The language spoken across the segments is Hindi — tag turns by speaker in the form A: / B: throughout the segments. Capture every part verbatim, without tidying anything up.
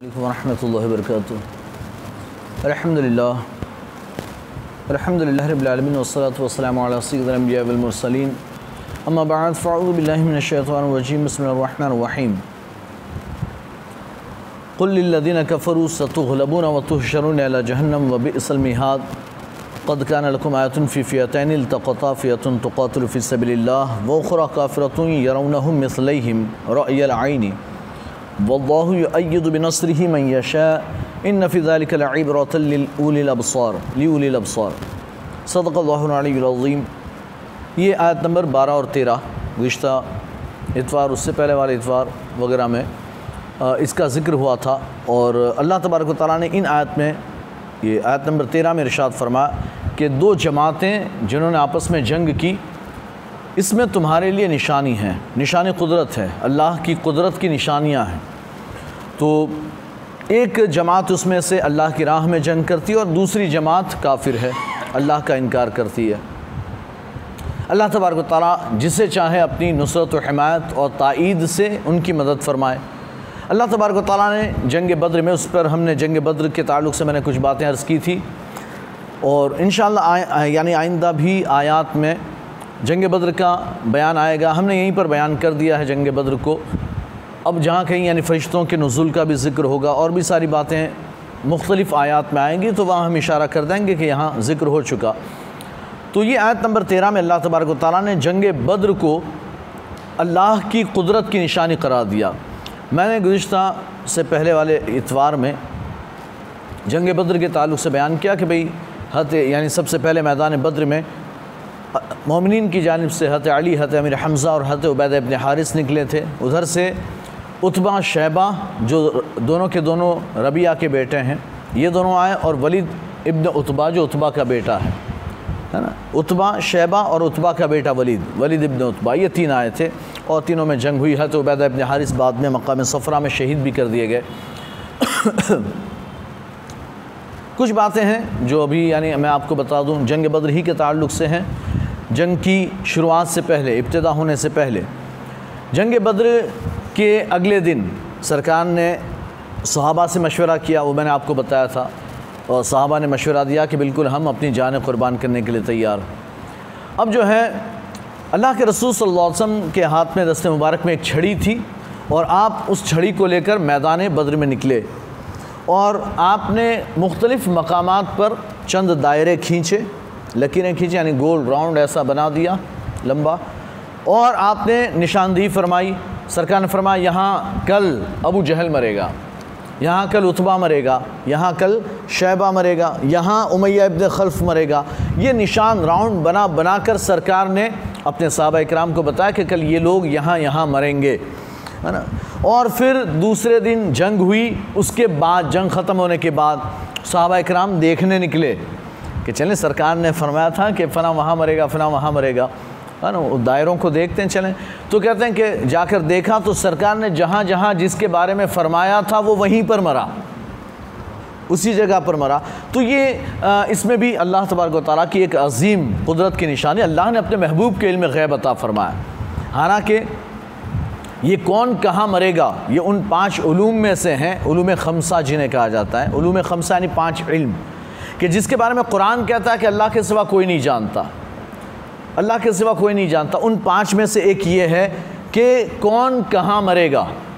A: वरहमतुल्लाहि वबरकातुहू। अल्हम्दुलिल्लाह अल्हम्दुलिल्लाहि रब्बिल आलमीन वस्सलातु वस्सलामु अला सय्यिदिल अंबिया वल मुरसलीन अम्मा बअद फ़अऊज़ु बिल्लाहि मिनश शैतानिर रजीम बिस्मिल्लाहिर रहमानिर रहीम। क़ुल लिल्लज़ीना कफ़रू सतुग़लबूना व तुहशरूना इला जहन्नम व बि'सल मिहाद क़द कान लकुम आयतुन फ़ी फ़ियतैनि इल्तक़ता फ़ियतुन तुक़ातिलु फ़ी सबिलिल्लाह व उख़रा काफ़िरतुन यरौनहुम मिस्लैहिम रअयल ऐनि वल्लाहु युअय्यिदु बिनस्रिही मन यशा इन्न फ़ी ज़ालिका लइब्रतन लिउलिल अबसार लिउलिल अबसार। सदक़ल्लाहुल अलीयुल अज़ीम। ये आयत नंबर बारह और तेरह गुज़िश्ता इतवार, उससे पहले वाले इतवार वगैरह में इसका ज़िक्र हुआ था। और अल्लाह तबारक व तआला ने इन आयत में, ये आयत नंबर तेरह में इरशाद फरमाया कि दो जमातें जिन्होंने आपस में जंग की, इसमें तुम्हारे लिए निशानी है, निशानी कुदरत है, अल्लाह की कुदरत की निशानियां हैं। तो एक जमात उसमें से अल्लाह की राह में जंग करती है और दूसरी जमात काफिर है, अल्लाह का इनकार करती है। अल्लाह तबारक व तआला जिसे चाहे अपनी नुसरत व हिमायत और ताईद से उनकी मदद फरमाए। अल्लाह तबारक व तआला ने जंगे बद्र में, उस पर हमने जंगे बद्र के ताल्लुक़ से मैंने कुछ बातें अर्ज़ की थी और इंशाअल्लाह यानी आइंदा भी आयात में जंगे बद्र का बयान आएगा। हमने यहीं पर बयान कर दिया है जंगे बद्र को। अब जहाँ कहीं यानी फ़रिश्तों के नुज़ुल का भी ज़िक्र होगा और भी सारी बातें मुख्तलिफ़ आयात में आएंगी, तो वहाँ हम इशारा कर देंगे कि यहाँ ज़िक्र हो चुका। तो ये आयत नंबर तेरह में अल्लाह तबारक व तआला ने जंगे बद्र को अल्लाह की कुदरत की निशानी करार दिया। मैंने गुज़िश्ता से पहले वाले इतवार में जंगे बद्र के ताल्लुक़ से बयान किया कि भाई हत यानी सबसे पहले मैदान बद्र में मोमिनीन की जानिब से हत अली, हत अमीर हमज़ा और हत उबैदा इब्न हारिस निकले थे। उधर से उतबा शैबा, जो दोनों के दोनों रबिया के बेटे हैं, ये दोनों आए, और वलीद इब्न उतबा जो उतबा का बेटा है है ना, उतबा शैबा और उतबा का बेटा वलीद, वलीद इब्न उतबा, ये तीन आए थे और तीनों में जंग हुई। हत उबैदा इब्न हारिस बाद में मक्का में सफ़रा में शहीद भी कर दिए गए। कुछ बातें हैं जो अभी यानी मैं आपको बता दूं, जंग बद्र ही के ताल्लुक़ से हैं। जंग की शुरुआत से पहले, इब्तिदा होने से पहले, जंग बद्र के अगले दिन सरकार ने सहाबा से मशवरा किया, वो मैंने आपको बताया था, और सहाबा ने मशवरा दिया कि बिल्कुल हम अपनी जान कुर्बान करने के लिए तैयार। अब जो है अल्लाह के रसूल सल्लल्लाहु अलैहि वसल्लम के हाथ में दस्ते मुबारक में एक छड़ी थी और आप उस छड़ी को लेकर मैदान बद्र में निकले और आपने मुख्तलिफ़ मकामात पर चंद दायरे खींचे, लकीरें खींची, यानी गोल राउंड ऐसा बना दिया लंबा, और आपने निशानदेही फरमाई। सरकार ने फरमाया यहाँ कल अबू जहल मरेगा, यहाँ कल उतबा मरेगा, यहाँ कल शैबा मरेगा, यहाँ उमैया इब्न खल्फ मरेगा। ये निशान राउंड बना बना कर सरकार ने अपने सहाबा इकराम को बताया कि कल ये लोग यहाँ यहाँ मरेंगे, है ना। और फिर दूसरे दिन जंग हुई। उसके बाद जंग ख़त्म होने के बाद सहाबा इकराम देखने निकले कि चलें, सरकार ने फरमाया था कि फ़ना वहाँ मरेगा, फ़ना वहाँ मरेगा, है ना, दायरों को देखते हैं चलें। तो कहते हैं कि जाकर देखा तो सरकार ने जहाँ जहाँ जिसके बारे में फ़रमाया था वो वहीं पर मरा, उसी जगह पर मरा। तो ये आ, इसमें भी अल्लाह तबारक व तआला की एक अज़ीम कुदरत की निशानी, अल्लाह ने अपने महबूब के इल्म ग़ैब अता फ़रमाया। हालांकि ये कौन कहाँ मरेगा, ये उन पाँच उलूम में से हैं, उलूम खमसा जिन्हें कहा जाता है। उलूम खमसा यानी पाँच इल्म कि जिसके बारे में कुरान कहता है कि अल्लाह के सिवा कोई नहीं जानता, अल्लाह के सिवा कोई नहीं जानता। उन पांच में से एक ये है कि कौन कहाँ मरेगा।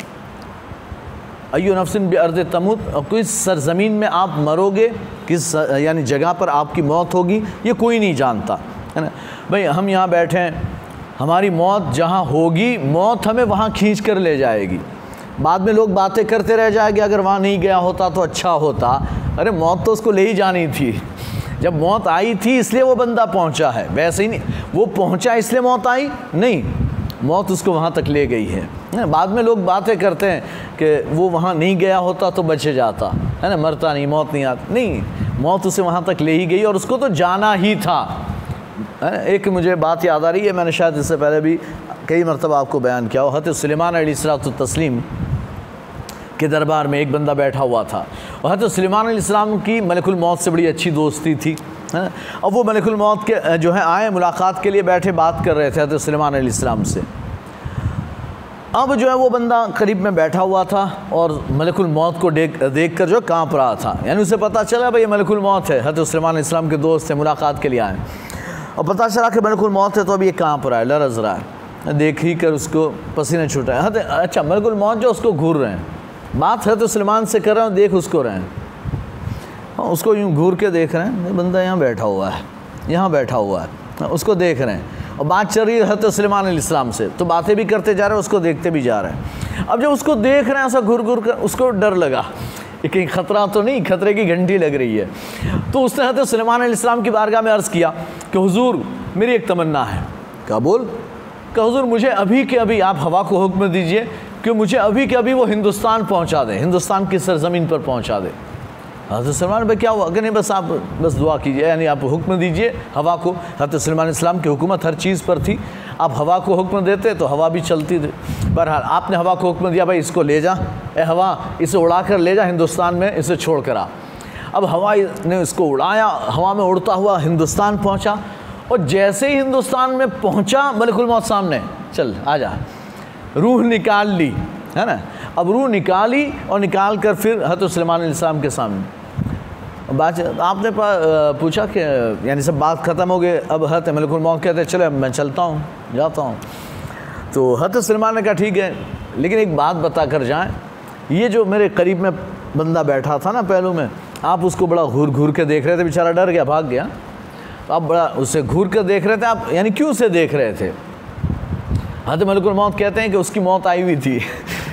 A: अय्यु नफ्सिन बिअर्द तमूत, किस सरज़मीन में आप मरोगे, किस यानी जगह पर आपकी मौत होगी, ये कोई नहीं जानता, है ना। भाई हम यहाँ बैठे हैं, हमारी मौत जहाँ होगी, मौत हमें वहाँ खींच कर ले जाएगी। बाद में लोग बातें करते रह जाएंगे, अगर वहाँ नहीं गया होता तो अच्छा होता। अरे मौत तो उसको ले ही जानी थी, जब मौत आई थी इसलिए वो बंदा पहुंचा है, वैसे ही नहीं वो पहुंचा इसलिए मौत आई, नहीं, मौत उसको वहाँ तक ले गई है। बाद में लोग बातें करते हैं कि वो वहाँ नहीं गया होता तो बच जाता, है ना, मरता नहीं, मौत नहीं आती, नहीं, मौत उसे वहाँ तक ले ही गई और उसको तो जाना ही था। एक मुझे बात याद आ रही है, मैंने शायद इससे पहले भी कई मरतबा आपको बयान किया हो। हज़रत सुलेमान अलैहिस्सलाम के दरबार में एक बंदा बैठा हुआ था और हज़रत सुलेमान अलैहिस्सलाम की मलकुल मौत से बड़ी अच्छी दोस्ती थी, है। अब वो मलकुल मौत के जो है आए मुलाकात के लिए बैठे, बात कर रहे थे हज़रत सुलेमान अलैहिस्सलाम से। अब जो है वो बंदा करीब में बैठा हुआ था और मलकुल मौत को देख देख कर जो काँप रहा था, यानी उसे पता चला भाई ये मलकुल मौत है। हज़रत सुलेमान इस्लाम के दोस्त थे, मुलाकात के लिए आए और पता चला कि मलकुल मौत है, तो अब ये काँप रहा है, लरज़ रहा है। देख ही कर उसको पसीने छूट रहे हैं। अच्छा, मलकुल मौत जो उसको घूर रहे हैं, बात हज़रत सुलेमान से कर रहे हैं, देख उसको रहे हैं, उसको यूँ घूर के देख रहे हैं, बंदा यहाँ बैठा हुआ है, यहाँ बैठा हुआ है, उसको देख रहे हैं और बात चल रही है हज़रत सुलेमान अलैहिस्सलाम से, तो बातें भी करते जा रहे हैं, उसको देखते भी जा रहे हैं। अब जब उसको देख रहे हैं ऐसा घूर घूर कर, उसको डर लगा कि कहीं ख़तरा तो नहीं, खतरे की घंटी लग रही है। तो उसने हज़रत सुलेमान अलैहिस्सलाम की बारगाह में अर्ज़ किया कि हुज़ूर मेरी एक तमन्ना है। कहा बोल? कि हुज़ूर मुझे अभी के अभी आप हवा को हुक्म दीजिए कि मुझे अभी के अभी वो हिंदुस्तान पहुँचा दें, हिंदुस्तान की सरज़मीन पर पहुँचा दे। हज़रत सुलेमान भाई क्या हुआ? कि नहीं बस आप बस दुआ कीजिए, यानी आप हुक्म दीजिए हवा को। हज़रत सुलेमान इस्लाम की हुकूमत हर चीज़ पर थी, आप हवा को हुक्म देते तो हवा भी चलती थी। बहरहाल आपने हवा को हुक्म दिया, भाई इसको ले जा, ए हवा इसे उड़ा कर ले जा हिंदुस्तान में, इसे छोड़ कर आ। अब हवा ने इसको उड़ाया, हवा में उड़ता हुआ हिंदुस्तान पहुँचा और जैसे ही हिंदुस्तान में पहुँचा मलकुल मौत सामने, चल आ जा, रूह निकाल ली, है ना। अब रूह निकाली और निकाल कर फिर हज़रत सुलेमान अलैहिस्सलाम के सामने बात, आपने पूछा कि यानी सब बात ख़त्म हो गई, अब हज़रत मलकुल मौत कहते हैं चले मैं चलता हूँ, जाता हूँ। तो हज़रत सुलेमान ने कहा ठीक है, लेकिन एक बात बता कर जाएँ, ये जो मेरे करीब में बंदा बैठा था ना पहलू में, आप उसको बड़ा घूर घूर के देख रहे थे, बेचारा डर गया, भाग गया, तो आप बड़ा उससे घूर कर देख रहे थे, आप यानी क्यों उसे देख रहे थे? हज़रत मलकुल मौत कहते हैं कि उसकी मौत आई हुई थी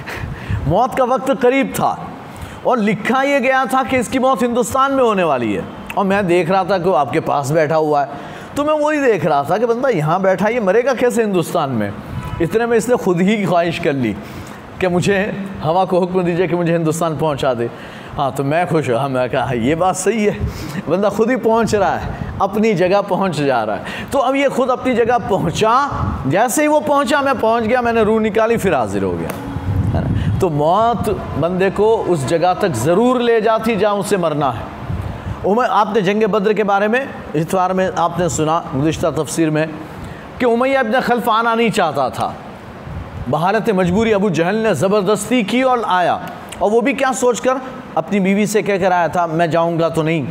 A: मौत का वक्त करीब था और लिखा ये गया था कि इसकी मौत हिंदुस्तान में होने वाली है, और मैं देख रहा था कि वो आपके पास बैठा हुआ है, तो मैं वही देख रहा था कि बंदा यहाँ बैठा, ये मरेगा कैसे हिंदुस्तान में। इतने में इसने खुद ही ख्वाहिश कर ली कि मुझे हवा को हुक्म दीजिए कि मुझे हिंदुस्तान पहुँचा दे। हाँ तो मैं खुश हुआ, मैं कहा ये बात सही है, बंदा खुद ही पहुँच रहा है, अपनी जगह पहुँच जा रहा है। तो अब ये खुद अपनी जगह पहुँचा, जैसे ही वो पहुँचा मैं पहुँच गया, मैंने रूह निकाली, फिर हाजिर हो गया, है ना। तो मौत बंदे को उस जगह तक ज़रूर ले जाती जहाँ उसे मरना है। उमर, आपने जंगे बद्र के बारे में इतवार में आपने सुना गुज़िश्ता तफसीर में कि उमैया इब्न खल्फ आना नहीं चाहता था, बहालत मजबूरी अबू जहल ने ज़बरदस्ती की और आया, और वो भी क्या सोचकर, अपनी बीवी से कह कर आया था मैं जाऊंगा तो नहीं,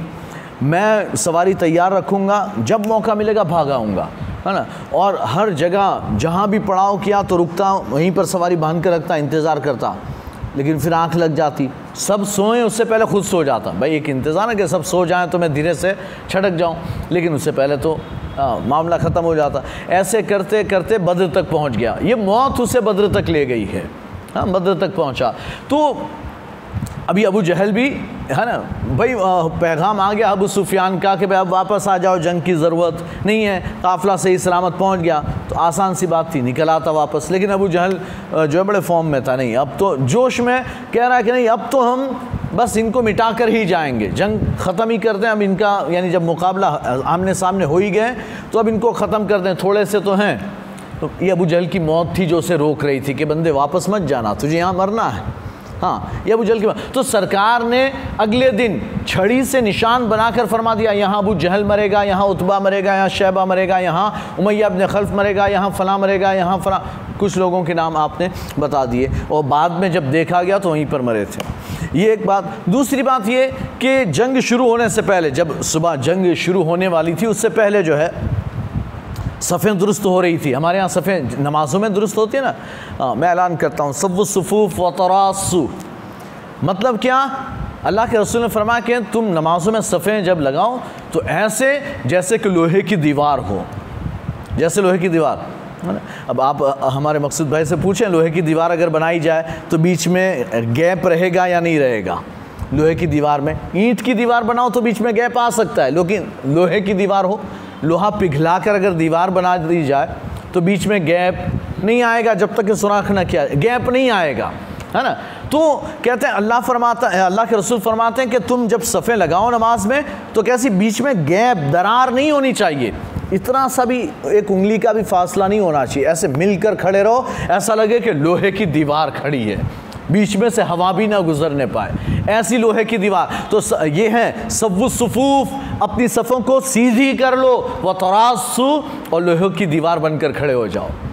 A: मैं सवारी तैयार रखूंगा, जब मौका मिलेगा भाग आऊँगा, है ना। और हर जगह जहाँ भी पड़ाव किया तो रुकता, वहीं पर सवारी बांध कर रखता, इंतज़ार करता, लेकिन फिर आँख लग जाती, सब सोएं उससे पहले खुद सो जाता। भाई एक इंतज़ार है कि सब सो जाएं तो मैं धीरे से छटक जाऊं, लेकिन उससे पहले तो आ, मामला ख़त्म हो जाता। ऐसे करते करते बद्र तक पहुंच गया, ये मौत उसे बद्र तक ले गई है। हाँ, बद्र तक पहुंचा तो अभी अबू जहल भी, है ना, भाई पैगाम आ गया अबू सुफियान का कि भाई अब वापस आ जाओ, जंग की ज़रूरत नहीं है, काफ़िला सही सलामत पहुंच गया, तो आसान सी बात थी, निकल आता वापस। लेकिन अबू जहल जो है बड़े फॉर्म में था, नहीं अब तो जोश में कह रहा है कि नहीं अब तो हम बस इनको मिटा कर ही जाएंगे, जंग ख़त्म ही कर दें, अब इनका यानी जब मुकाबला आमने सामने हो ही गए तो अब इनको ख़त्म कर दें, थोड़े से तो हैं। तो ये अबू जहल की मौत थी जो उसे रोक रही थी कि बंदे वापस मत जाना, तुझे यहाँ मरना है। हाँ, ये अबू जहल की बात। तो सरकार ने अगले दिन छड़ी से निशान बनाकर फरमा दिया, यहाँ अबू जहल मरेगा, यहाँ उतबा मरेगा, यहाँ शैबा मरेगा, यहाँ उमैया इब्न खल्फ मरेगा, यहाँ फ़लाँ मरेगा, यहाँ फ़लाँ, कुछ लोगों के नाम आपने बता दिए, और बाद में जब देखा गया तो वहीं पर मरे थे। ये एक बात। दूसरी बात ये कि जंग शुरू होने से पहले, जब सुबह जंग शुरू होने वाली थी उससे पहले जो है सफ़ें दुरुस्त हो रही थी। हमारे यहाँ सफ़ें नमाज़ों में दुरुस्त होती है ना। हाँ, मैं ऐलान करता हूँ, सव्वु सुफ़ूफ़ व तरासू, मतलब क्या, अल्लाह के रसूल ने फरमाया कि तुम नमाज़ों में सफ़ें जब लगाओ तो ऐसे जैसे कि लोहे की दीवार हो, जैसे लोहे की दीवार, है ना। अब आप हमारे मकसूद भाई से पूछें, लोहे की दीवार अगर बनाई जाए तो बीच में गैप रहेगा या नहीं रहेगा? लोहे की दीवार में, ईंट की दीवार बनाओ तो बीच में गैप आ सकता है, लेकिन लोहे की दीवार हो, लोहा पिघला कर अगर दीवार बना दी जाए तो बीच में गैप नहीं आएगा, जब तक कि सुराख न किया, गैप नहीं आएगा, है ना। तो कहते हैं अल्लाह फरमाता है, अल्लाह के रसूल फरमाते हैं कि तुम जब सफ़े लगाओ नमाज में तो कैसी बीच में गैप, दरार नहीं होनी चाहिए, इतना सा भी एक उंगली का भी फासला नहीं होना चाहिए, ऐसे मिलकर खड़े रहो, ऐसा लगे कि लोहे की दीवार खड़ी है, बीच में से हवा भी ना गुजरने पाए, ऐसी लोहे की दीवार। तो ये है सव्वु सुफूफ, अपनी सफ़ों को सीधी कर लो, व तरासू, और लोहे की दीवार बनकर खड़े हो जाओ।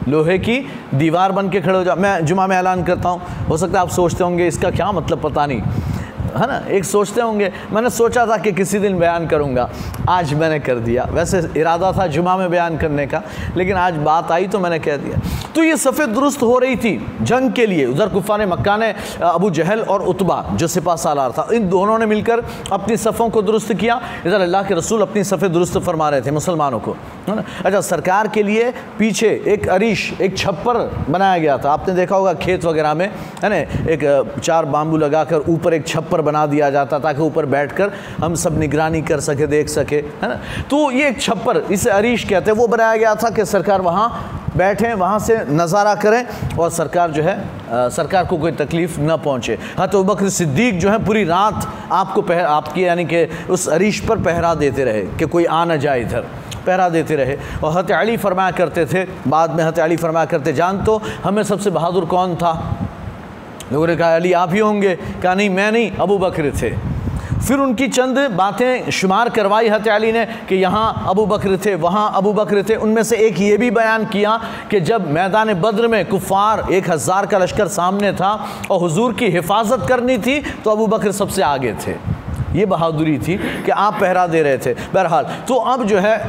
A: लोहे की दीवार बन के खड़े हो जाओ। मैं जुमा में ऐलान करता हूँ, हो सकता है आप सोचते होंगे इसका क्या मतलब, पता नहीं, है ना, एक सोचते होंगे। मैंने सोचा था कि किसी दिन बयान करूंगा, आज मैंने कर दिया। वैसे इरादा था जुमा में बयान करने का, लेकिन आज बात आई तो मैंने कह दिया। तो ये सफ़ेद दुरुस्त हो रही थी जंग के लिए। उधर कुफ़ार मक्का ने अबू जहल और उतबा जो सिपा सालार था, इन दोनों ने मिलकर अपनी सफ़ों को दुरुस्त किया। इधर अल्लाह के रसूल अपनी सफ़ेद दुरुस्त फरमा रहे थे मुसलमानों को, है ना। अच्छा, सरकार के लिए पीछे एक अरीश, एक छप्पर बनाया गया था। आपने देखा होगा खेत वगैरह में, है ना, एक चार बाम्बू लगाकर ऊपर एक छप्पर बना दिया जाता ताकि ऊपर बैठकर हम सब निगरानी कर सके, देख सके, है ना। तो ये एक छप्पर, इसे अरीश कहते हैं, वो बनाया गया था कि सरकार वहाँ बैठें, वहाँ से नज़ारा करें और सरकार जो है आ, सरकार को कोई तकलीफ़ न पहुँचे। हाँ, तो अबू बकर सिद्दीक जो है पूरी रात आपको पहर आपकी यानी कि उस अरीश पर पहरा देते रहे कि कोई आ न जाए, इधर पहरा देते रहे। और हज़रत अली फरमाया करते थे, बाद में हज़रत अली फरमाया करते, जान तो हमें सबसे बहादुर कौन था? लोगों ने कहा अली आप ही होंगे। कहा नहीं, मैं नहीं, अबू बकर थे। फिर उनकी चंद बातें शुमार करवाई हज़रत अली ने कि यहाँ अबू बकर थे, वहाँ अबू बकर थे। उनमें से एक ये भी बयान किया कि जब मैदान बद्र में कुफ़ार एक हज़ार का लश्कर सामने था और हुजूर की हिफाजत करनी थी तो अबू बकर सबसे आगे थे। ये बहादुरी थी कि आप पहरा दे रहे थे। बहरहाल, तो अब जो है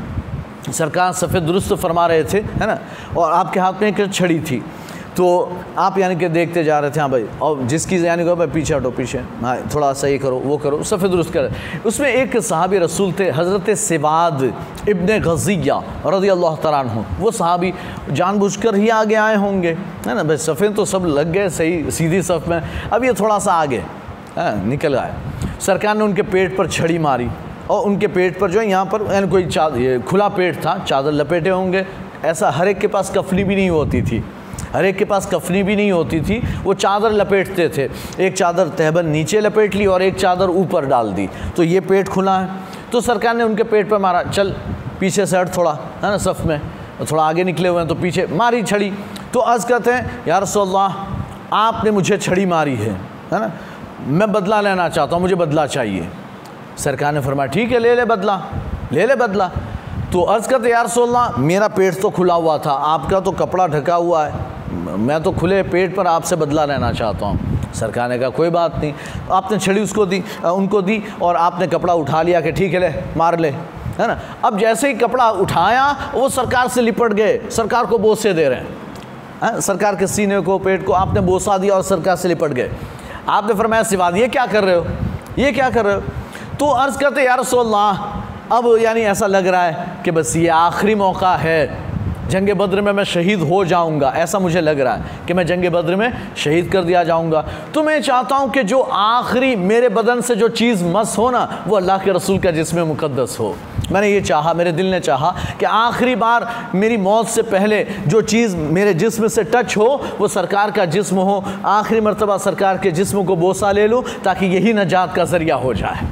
A: सरकार सफ़ेद दुरुस्त फरमा रहे थे, है ना, और आपके हाथ में एक छड़ी थी। तो आप यानी कि देखते जा रहे थे, हाँ भाई, और जिसकी यानी कि भाई पीछे हटो, पीछे, हाँ थोड़ा सा ये करो, वो करो, सफ़ेद दुरुस्त कर। उसमें एक सहाबी रसूल थे हज़रत सिवाद इब्ने गज़िया रज़ियल्लाहु तआला अन्हु। वो सहाबी जानबूझकर ही आगे आए होंगे, है ना भाई। सफ़ेद तो सब लग गए सही सीधी सफ़ में, अब ये थोड़ा सा आगे है, निकल आए। सरकार ने उनके पेट पर छड़ी मारी और उनके पेट पर जो है यहाँ पर यानी कोई चादर, ये खुला पेट था, चादर लपेटे होंगे। ऐसा हर एक के पास कफनी भी नहीं होती थी, हर एक के पास कफनी भी नहीं होती थी, वो चादर लपेटते थे। एक चादर तहबन नीचे लपेट ली और एक चादर ऊपर डाल दी, तो ये पेट खुला है। तो सरकार ने उनके पेट पर मारा, चल पीछे से हट थोड़ा, है ना, सफ़ में थोड़ा आगे निकले हुए हैं, तो पीछे मारी छड़ी। तो अर्ज़ कहते हैं या रसूलल्लाह आपने मुझे छड़ी मारी है, है ना, मैं बदला लेना चाहता हूँ, मुझे बदला चाहिए। सरकार ने फरमाया ठीक है, ले ले बदला, ले ले बदला। तो अर्ज़ करते या रसूलल्लाह मेरा पेट तो खुला हुआ था, आपका तो कपड़ा ढका हुआ है, मैं तो खुले पेट पर आपसे बदला लेना चाहता हूँ। सरकार ने कहा कोई बात नहीं। आपने छड़ी उसको दी, उनको दी, और आपने कपड़ा उठा लिया कि ठीक है ले मार ले, है ना। अब जैसे ही कपड़ा उठाया वो सरकार से लिपट गए, सरकार को बोसे दे रहे हैं, है? सरकार के सीने को, पेट को आपने बोसा दिया और सरकार से लिपट गए। आपने फरमाया सिवाद ये क्या कर रहे हो, ये क्या कर रहे हो? तो अर्ज़ करते या रसूलल्लाह अब यानी ऐसा लग रहा है कि बस ये आखिरी मौका है, जंगे बद्र में मैं शहीद हो जाऊंगा, ऐसा मुझे लग रहा है कि मैं जंगे बद्र में शहीद कर दिया जाऊंगा। तो मैं चाहता हूं कि जो आखिरी मेरे बदन से जो चीज़ मस हो ना, वो अल्लाह के रसूल का जिस्म मुक़द्दस हो। मैंने ये चाहा, मेरे दिल ने चाहा कि आखिरी बार मेरी मौत से पहले जो चीज़ मेरे जिस्म से टच हो वो सरकार का जिस्म हो। आखिरी मरतबा सरकार के जिस्म को बोसा ले लूँ ताकि यही नजात का ज़रिया हो जाए।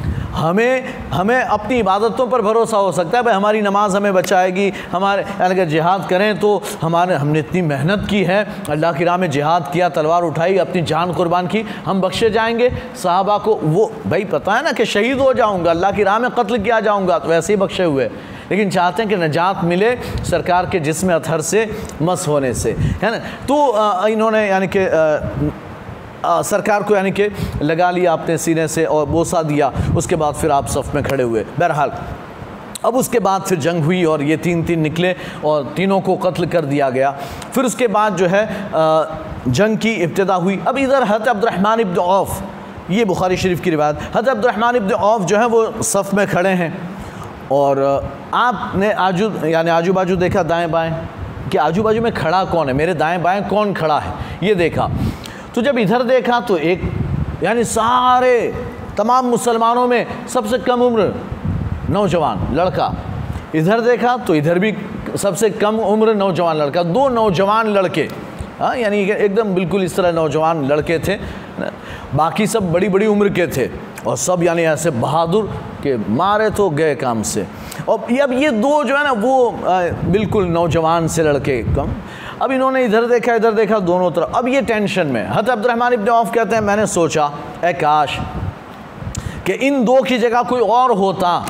A: हमें हमें अपनी इबादतों पर भरोसा हो सकता है, भाई हमारी नमाज हमें बचाएगी, हमारे अगर जिहाद करें तो हमारे हमने इतनी मेहनत की है, अल्लाह की राह में जिहाद किया, तलवार उठाई, अपनी जान कुर्बान की, हम बख्शे जाएंगे। सहाबा को वो भाई पता है ना कि शहीद हो जाऊंगा, अल्लाह की राह में कत्ल किया जाऊंगा, तो वैसे ही बख्शे हुए, लेकिन चाहते हैं कि नजात मिले सरकार के जिस्म अतहर से, मस होने से, है ना। तो इन्होंने यानी कि आ, सरकार को यानी कि लगा लिया अपने सीने से और बोसा दिया। उसके बाद फिर आप सफ़ में खड़े हुए। बहरहाल अब उसके बाद फिर जंग हुई और ये तीन तीन निकले और तीनों को कत्ल कर दिया गया। फिर उसके बाद जो है आ, जंग की इब्तिदा हुई। अब इधर हज़रत अब्दुर्रहमान इब्न औफ, ये बुखारी शरीफ की रिवायत, हज़रत अब्दुर्रहमान इब्न औफ जो है वो सफ़ में खड़े हैं और आपने आजू यानी आजू बाजू देखा दाएँ बाएँ कि आजू बाजू में खड़ा कौन है, मेरे दाएँ बाएँ कौन खड़ा है, ये देखा। तो जब इधर देखा तो एक यानी सारे तमाम मुसलमानों में सबसे कम उम्र नौजवान लड़का, इधर देखा तो इधर भी सबसे कम उम्र नौजवान लड़का, दो नौजवान लड़के, हाँ यानी एकदम बिल्कुल इस तरह नौजवान लड़के थे। बाकी सब बड़ी बड़ी उम्र के थे और सब यानी ऐसे बहादुर के मारे तो गए काम से। और अब ये दो जो है ना वो बिल्कुल नौजवान से लड़के कम। अब इन्होंने इधर देखा इधर देखा दोनों तरफ, अब ये टेंशन में। हज़रत अब्दुर्रहमान इब्न औफ कहते हैं मैंने सोचा ए काश कि इन दो की जगह कोई और होता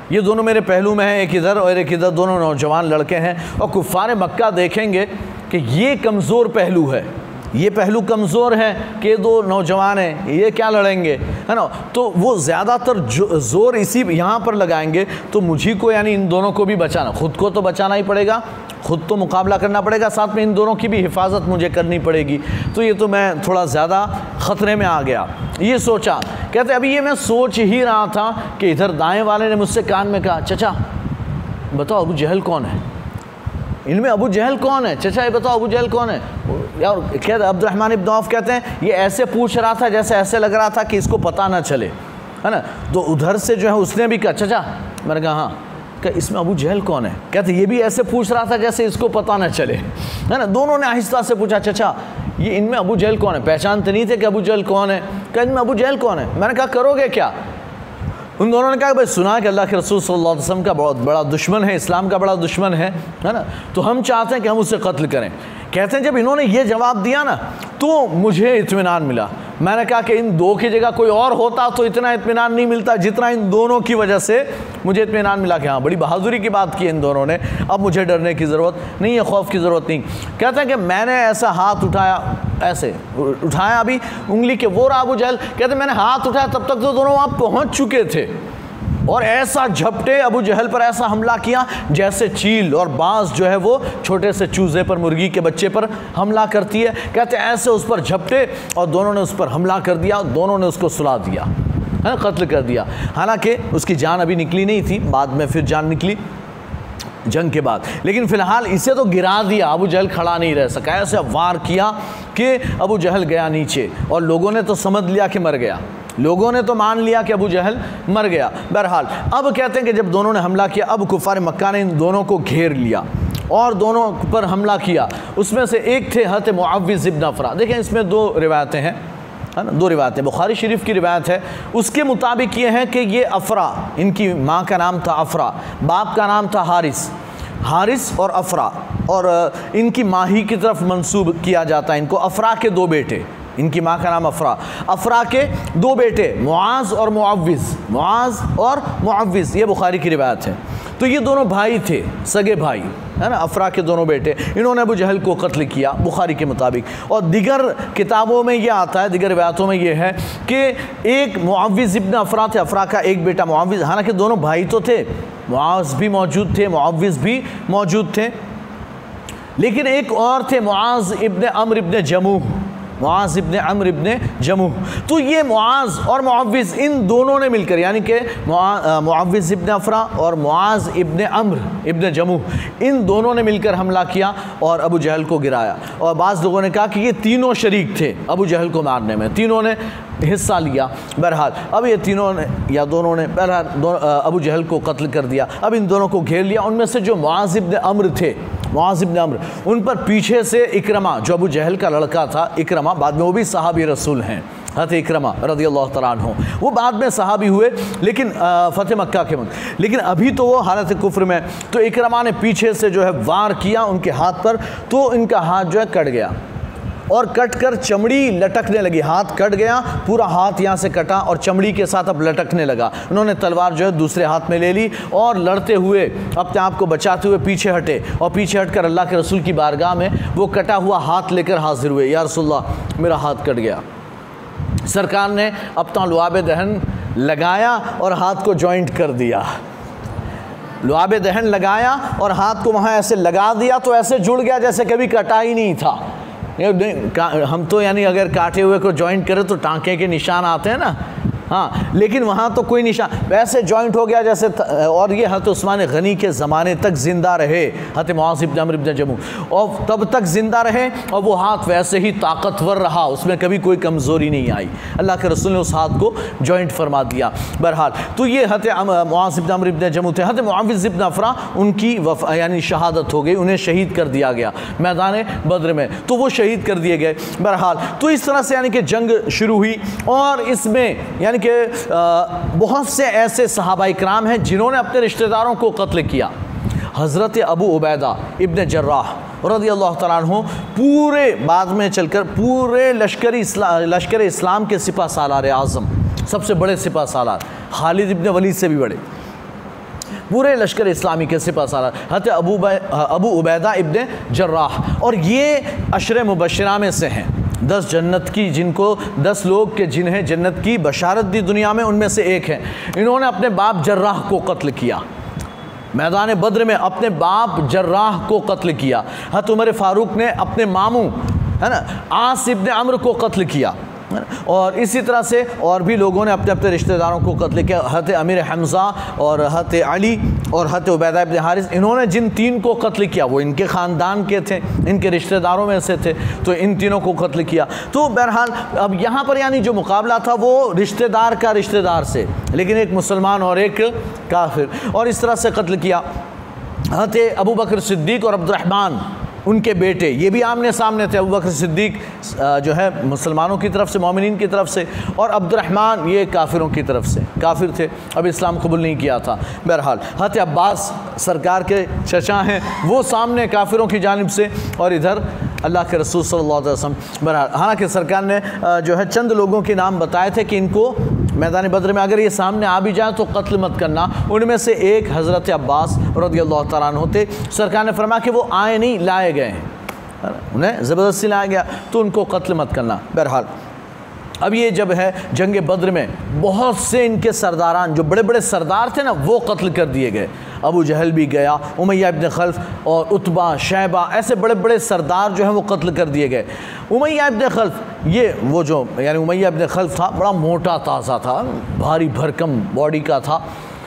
A: ये दोनों मेरे पहलू में हैं, एक इधर और एक इधर, दोनों नौजवान लड़के हैं। और कुफ़ार मक्का देखेंगे कि ये कमज़ोर पहलू है, ये पहलू कमज़ोर है कि दो नौजवान हैं, ये क्या लड़ेंगे, है ना। तो वो ज़्यादातर ज़ोर इसी यहाँ पर लगाएंगे। तो मुझी को यानी इन दोनों को भी बचाना, ख़ुद को तो बचाना ही पड़ेगा, ख़ुद तो मुकाबला करना पड़ेगा, साथ में इन दोनों की भी हिफाजत मुझे करनी पड़ेगी। तो ये तो मैं थोड़ा ज़्यादा ख़तरे में आ गया। ये सोचा, कहते अभी ये मैं सोच ही रहा था कि इधर दाएँ वाले ने मुझसे कान में कहा, चचा बताओ अबू जहल कौन है, इनमें अबू जहल कौन है, चचा ये बताओ अबू जहल कौन है। यार कहते अब्दुर्रहमान इब्न औफ कहते हैं ये ऐसे पूछ रहा था जैसे ऐसे लग रहा था कि इसको पता ना चले, है ना। तो उधर से जो है उसने भी कहा, चचा, मैंने कहा हाँ, क्या इसमें अबू जहल कौन है। कहते ये भी ऐसे पूछ रहा था जैसे इसको पता ना चले, है ना। दोनों ने आहिस्ता से पूछा, चचा ये इनमें अबू जहल कौन है, पहचानते नहीं थे कि अबू जहल कौन है। क्या इनमें अबू जहल कौन है। मैंने कहा करोगे क्या। उन दोनों ने कहा भाई सुना कि अल्लाह के रसूल सल्लल्लाहु अलैहि वसल्लम का बहुत बड़ा दुश्मन है, इस्लाम का बड़ा दुश्मन है, है ना, तो हम चाहते हैं कि हम उसे कत्ल करें। कहते हैं जब इन्होंने ये जवाब दिया ना तो मुझे इत्मीनान मिला। मैंने कहा कि इन दो की जगह कोई और होता तो इतना इत्मीनान नहीं मिलता जितना इन दोनों की वजह से मुझे इत्मीनान मिला कि हाँ बड़ी बहादुरी की बात की इन दोनों ने, अब मुझे डरने की ज़रूरत नहीं है, खौफ की ज़रूरत नहीं। कहते हैं कि मैंने ऐसा हाथ उठाया, ऐसे उठाया अभी उंगली के, वो रहा अबू जहल। कहते मैंने हाथ उठाया तब तक तो दोनों वहाँ पहुँच चुके थे और ऐसा झपटे अबू जहल पर ऐसा हमला किया जैसे चील और बाज जो है वो छोटे से चूजे पर, मुर्गी के बच्चे पर हमला करती है। कहते ऐसे उस पर झपटे और दोनों ने उस पर हमला कर दिया, दोनों ने उसको सुला दिया, है ना, कत्ल कर दिया। हालांकि उसकी जान अभी निकली नहीं थी, बाद में फिर जान निकली जंग के बाद, लेकिन फ़िलहाल इसे तो गिरा दिया। अबू जहल खड़ा नहीं रह सका, ऐसे वार किया कि अबू जहल गया नीचे और लोगों ने तो समझ लिया कि मर गया, लोगों ने तो मान लिया कि अबू जहल मर गया। बहरहाल अब कहते हैं कि जब दोनों ने हमला किया, अब कुफ़ार मक्का ने इन दोनों को घेर लिया और दोनों पर हमला किया। उसमें से एक थे हज़रत मुअव्विज़ इब्न अफ़रा। देखें इसमें दो रिवायतें हैं, है ना, दो रिवायतें। बुखारी शरीफ की रिवायत है, उसके मुताबिक ये है कि ये अफ़रा, इनकी माँ का नाम था अफ़रा, बाप का नाम था हारिस, हारिस और अफ़रा, और इनकी माही की तरफ मंसूब किया जाता है इनको। अफ़रा के दो बेटे, इनकी माँ का नाम अफ़रा, अफ़रा के दो बेटे मुआज़ और मुअव्विज़, मुआज़ और मुअव्विज़, ये बुखारी की रिवायत है। तो ये दोनों भाई थे, सगे भाई, है ना, अफ़रा के दोनों बेटे। इन्होंने अबू जहल को कत्ल किया बुखारी के मुताबिक। और दिगर किताबों में ये आता है, दिगर रिवायतों में ये है कि एक मुअव्विज़ इब्न अफ़रा थे, अफ़रा का एक बेटा मुअव्विज़, हालांकि दोनों भाई तो थे, मुआज़ भी मौजूद थे, मुअव्विज़ भी मौजूद थे, लेकिन एक और थे मुआज़ इब्न अम्र इब्न जमूह, मुआज़ इब्न अम्र इब्न जमूह। तो ये मुआज़ और मुअव्विज़ इन दोनों ने मिलकर, यानी कि मुअव्विज़ इब्न अफ़रा और मुआज़ इब्न अम्र इब्न जमूह, इन दोनों ने मिलकर हमला किया और अबू जहल को गिराया। और बाज़ लोगों ने कहा कि ये तीनों शरीक थे अबू जहल को मारने में, तीनों ने हिस्सा लिया। बहरहाल अब ये तीनों ने या दोनों ने बहरहाल दो, अबू जहल को कत्ल कर दिया। अब इन दोनों को घेर लिया। उनमें से जो मुआज़ इब्न अम्र थे, मुआज़ इब्न अम्र, उन पर पीछे से इकरमा, जो अबू जहल का लड़का था इकरमा, बाद में वो भी सहाबी रसूल हैं, हज़रत इकरमा रज़ियल्लाहु तआला अन्हु, वो बाद में सहाबी हुए, लेकिन फ़तह मक्का के वक्त, लेकिन अभी तो वो हालत कुफ्र में। तो इकरमा ने पीछे से जो है वार किया उनके हाथ पर, तो इनका हाथ जो है कट गया और कट कर चमड़ी लटकने लगी, हाथ कट गया, पूरा हाथ यहाँ से कटा और चमड़ी के साथ अब लटकने लगा। उन्होंने तलवार जो है दूसरे हाथ में ले ली और लड़ते हुए अपने आप को बचाते हुए पीछे हटे और पीछे हटकर अल्लाह के रसूल की बारगाह में वो कटा हुआ हाथ लेकर हाजिर हुए। या रसूलल्लाह मेरा हाथ कट गया। सरकार ने अपना लुआब दहन लगाया और हाथ को जॉइंट कर दिया, लुआब दहन लगाया और हाथ को वहाँ ऐसे लगा दिया तो ऐसे जुड़ गया जैसे कभी कटा ही नहीं था। हम तो यानी अगर काटे हुए को जॉइंट करें तो टाँके के निशान आते हैं ना, हाँ, लेकिन वहाँ तो कोई निशान, वैसे जॉइंट हो गया जैसे। और ये हज़रत उस्मान गनी के ज़माने तक ज़िंदा रहे, हज़रत मुआज़ इब्न अम्र इब्न जमूह, और तब तक ज़िंदा रहे और वो हाथ वैसे ही ताकतवर रहा, उसमें कभी कोई कमज़ोरी नहीं आई। अल्लाह के रसूल ने उस हाथ को जॉइंट फरमा दिया। बहरहाल तो ये हज़रत मुआज़ इब्न अम्र इब्न जमूह थे। हज़रत मुअव्विज़ इब्न अफ़रा, उनकी वफ़ा यानी शहादत हो गई, उन्हें शहीद कर दिया गया मैदान बद्र में, तो वो शहीद कर दिए गए। बहरहाल तो इस तरह से यानी कि जंग शुरू हुई और इसमें यानी कि बहुत से ऐसे सहाबा इकराम हैं जिन्होंने अपने रिश्तेदारों को कत्ल किया। हज़रत अबू उबैदा इब्न जर्राह रज़ियल्लाहु तआला अन्हु पूरे बाद में चलकर पूरे लश्करी इस्लाम लश्कर इस्लाम के सिपह सालार आज़म, सबसे बड़े सिपह सालार, खालिद इब्न वलीद से भी बड़े, पूरे लश्कर इस्लामी के सिपह सालार हज़रत अबू अबू उबैदा इब्न जर्राह, और ये अशरे मुबशरा में से हैं, दस जन्नत की, जिनको दस लोग के जिन्हें जन्नत की बशारत दी दुनिया में, उनमें से एक हैं। इन्होंने अपने बाप जर्राह को कत्ल किया, मैदान बद्र में अपने बाप जर्राह को कत्ल किया। हज़रत उमर फ़ारूक ने अपने मामू है ना आस इब्न अम्र को कत्ल किया, और इसी तरह से और भी लोगों ने अपने अपने रिश्तेदारों को कत्ल किया। हज़रत अमीर हमज़ा और हज़रत अली और हज़रत उबैदा इब्न हारिस, इन्होंने जिन तीन को कत्ल किया वो इनके ख़ानदान के थे, इनके रिश्तेदारों में से थे, तो इन तीनों को कत्ल किया। तो बहरहाल अब यहाँ पर यानी जो मुकाबला था वो रिश्तेदार का रिश्तेदार से, लेकिन एक मुसलमान और एक काफिर, और इस तरह से कत्ल किया। हज़रत अबू बकर सिद्दीक़ और अब्दुर्रहमान उनके बेटे, ये भी आमने सामने थे। अबू बकर सिद्दीक़ जो है मुसलमानों की तरफ से, मोमिनीन की तरफ से, और अब्दुर्रहमान ये काफिरों की तरफ से, काफिर थे, अब इस्लाम कबूल नहीं किया था। बहरहाल हज़रत अब्बास सरकार के चचा हैं, वो सामने काफिरों की जानिब से, और इधर अल्लाह के रसूल सल्लल्लाहु अलैहि वसल्लम। बहरहाल हालांकि सरकार ने जो है चंद लोगों के नाम बताए थे कि इनको मैदान बद्र में अगर ये सामने आ भी जाए तो कत्ल मत करना। उनमें से एक हज़रत अब्बास रज़ियल्लाहु तआला अन्हु थे। सरकार ने फरमाया कि वो आए नहीं, लाए गए हैं, उन्हें ज़बरदस्ती लाया गया, तो उनको कत्ल मत करना। बहरहाल अब ये जब है जंगे बद्र में बहुत से इनके सरदारान, जो बड़े बड़े सरदार थे ना, वो कत्ल कर दिए गए। अबू जहल भी गया, उमैया इब्न खल्फ और उतबा, शैबा, ऐसे बड़े बड़े सरदार जो हैं वो कत्ल कर दिए गए। उमैया इब्न खल्फ, ये वो जो यानी उमैया इब्न खल्फ था, बड़ा मोटा ताज़ा था, भारी भरकम बॉडी का था।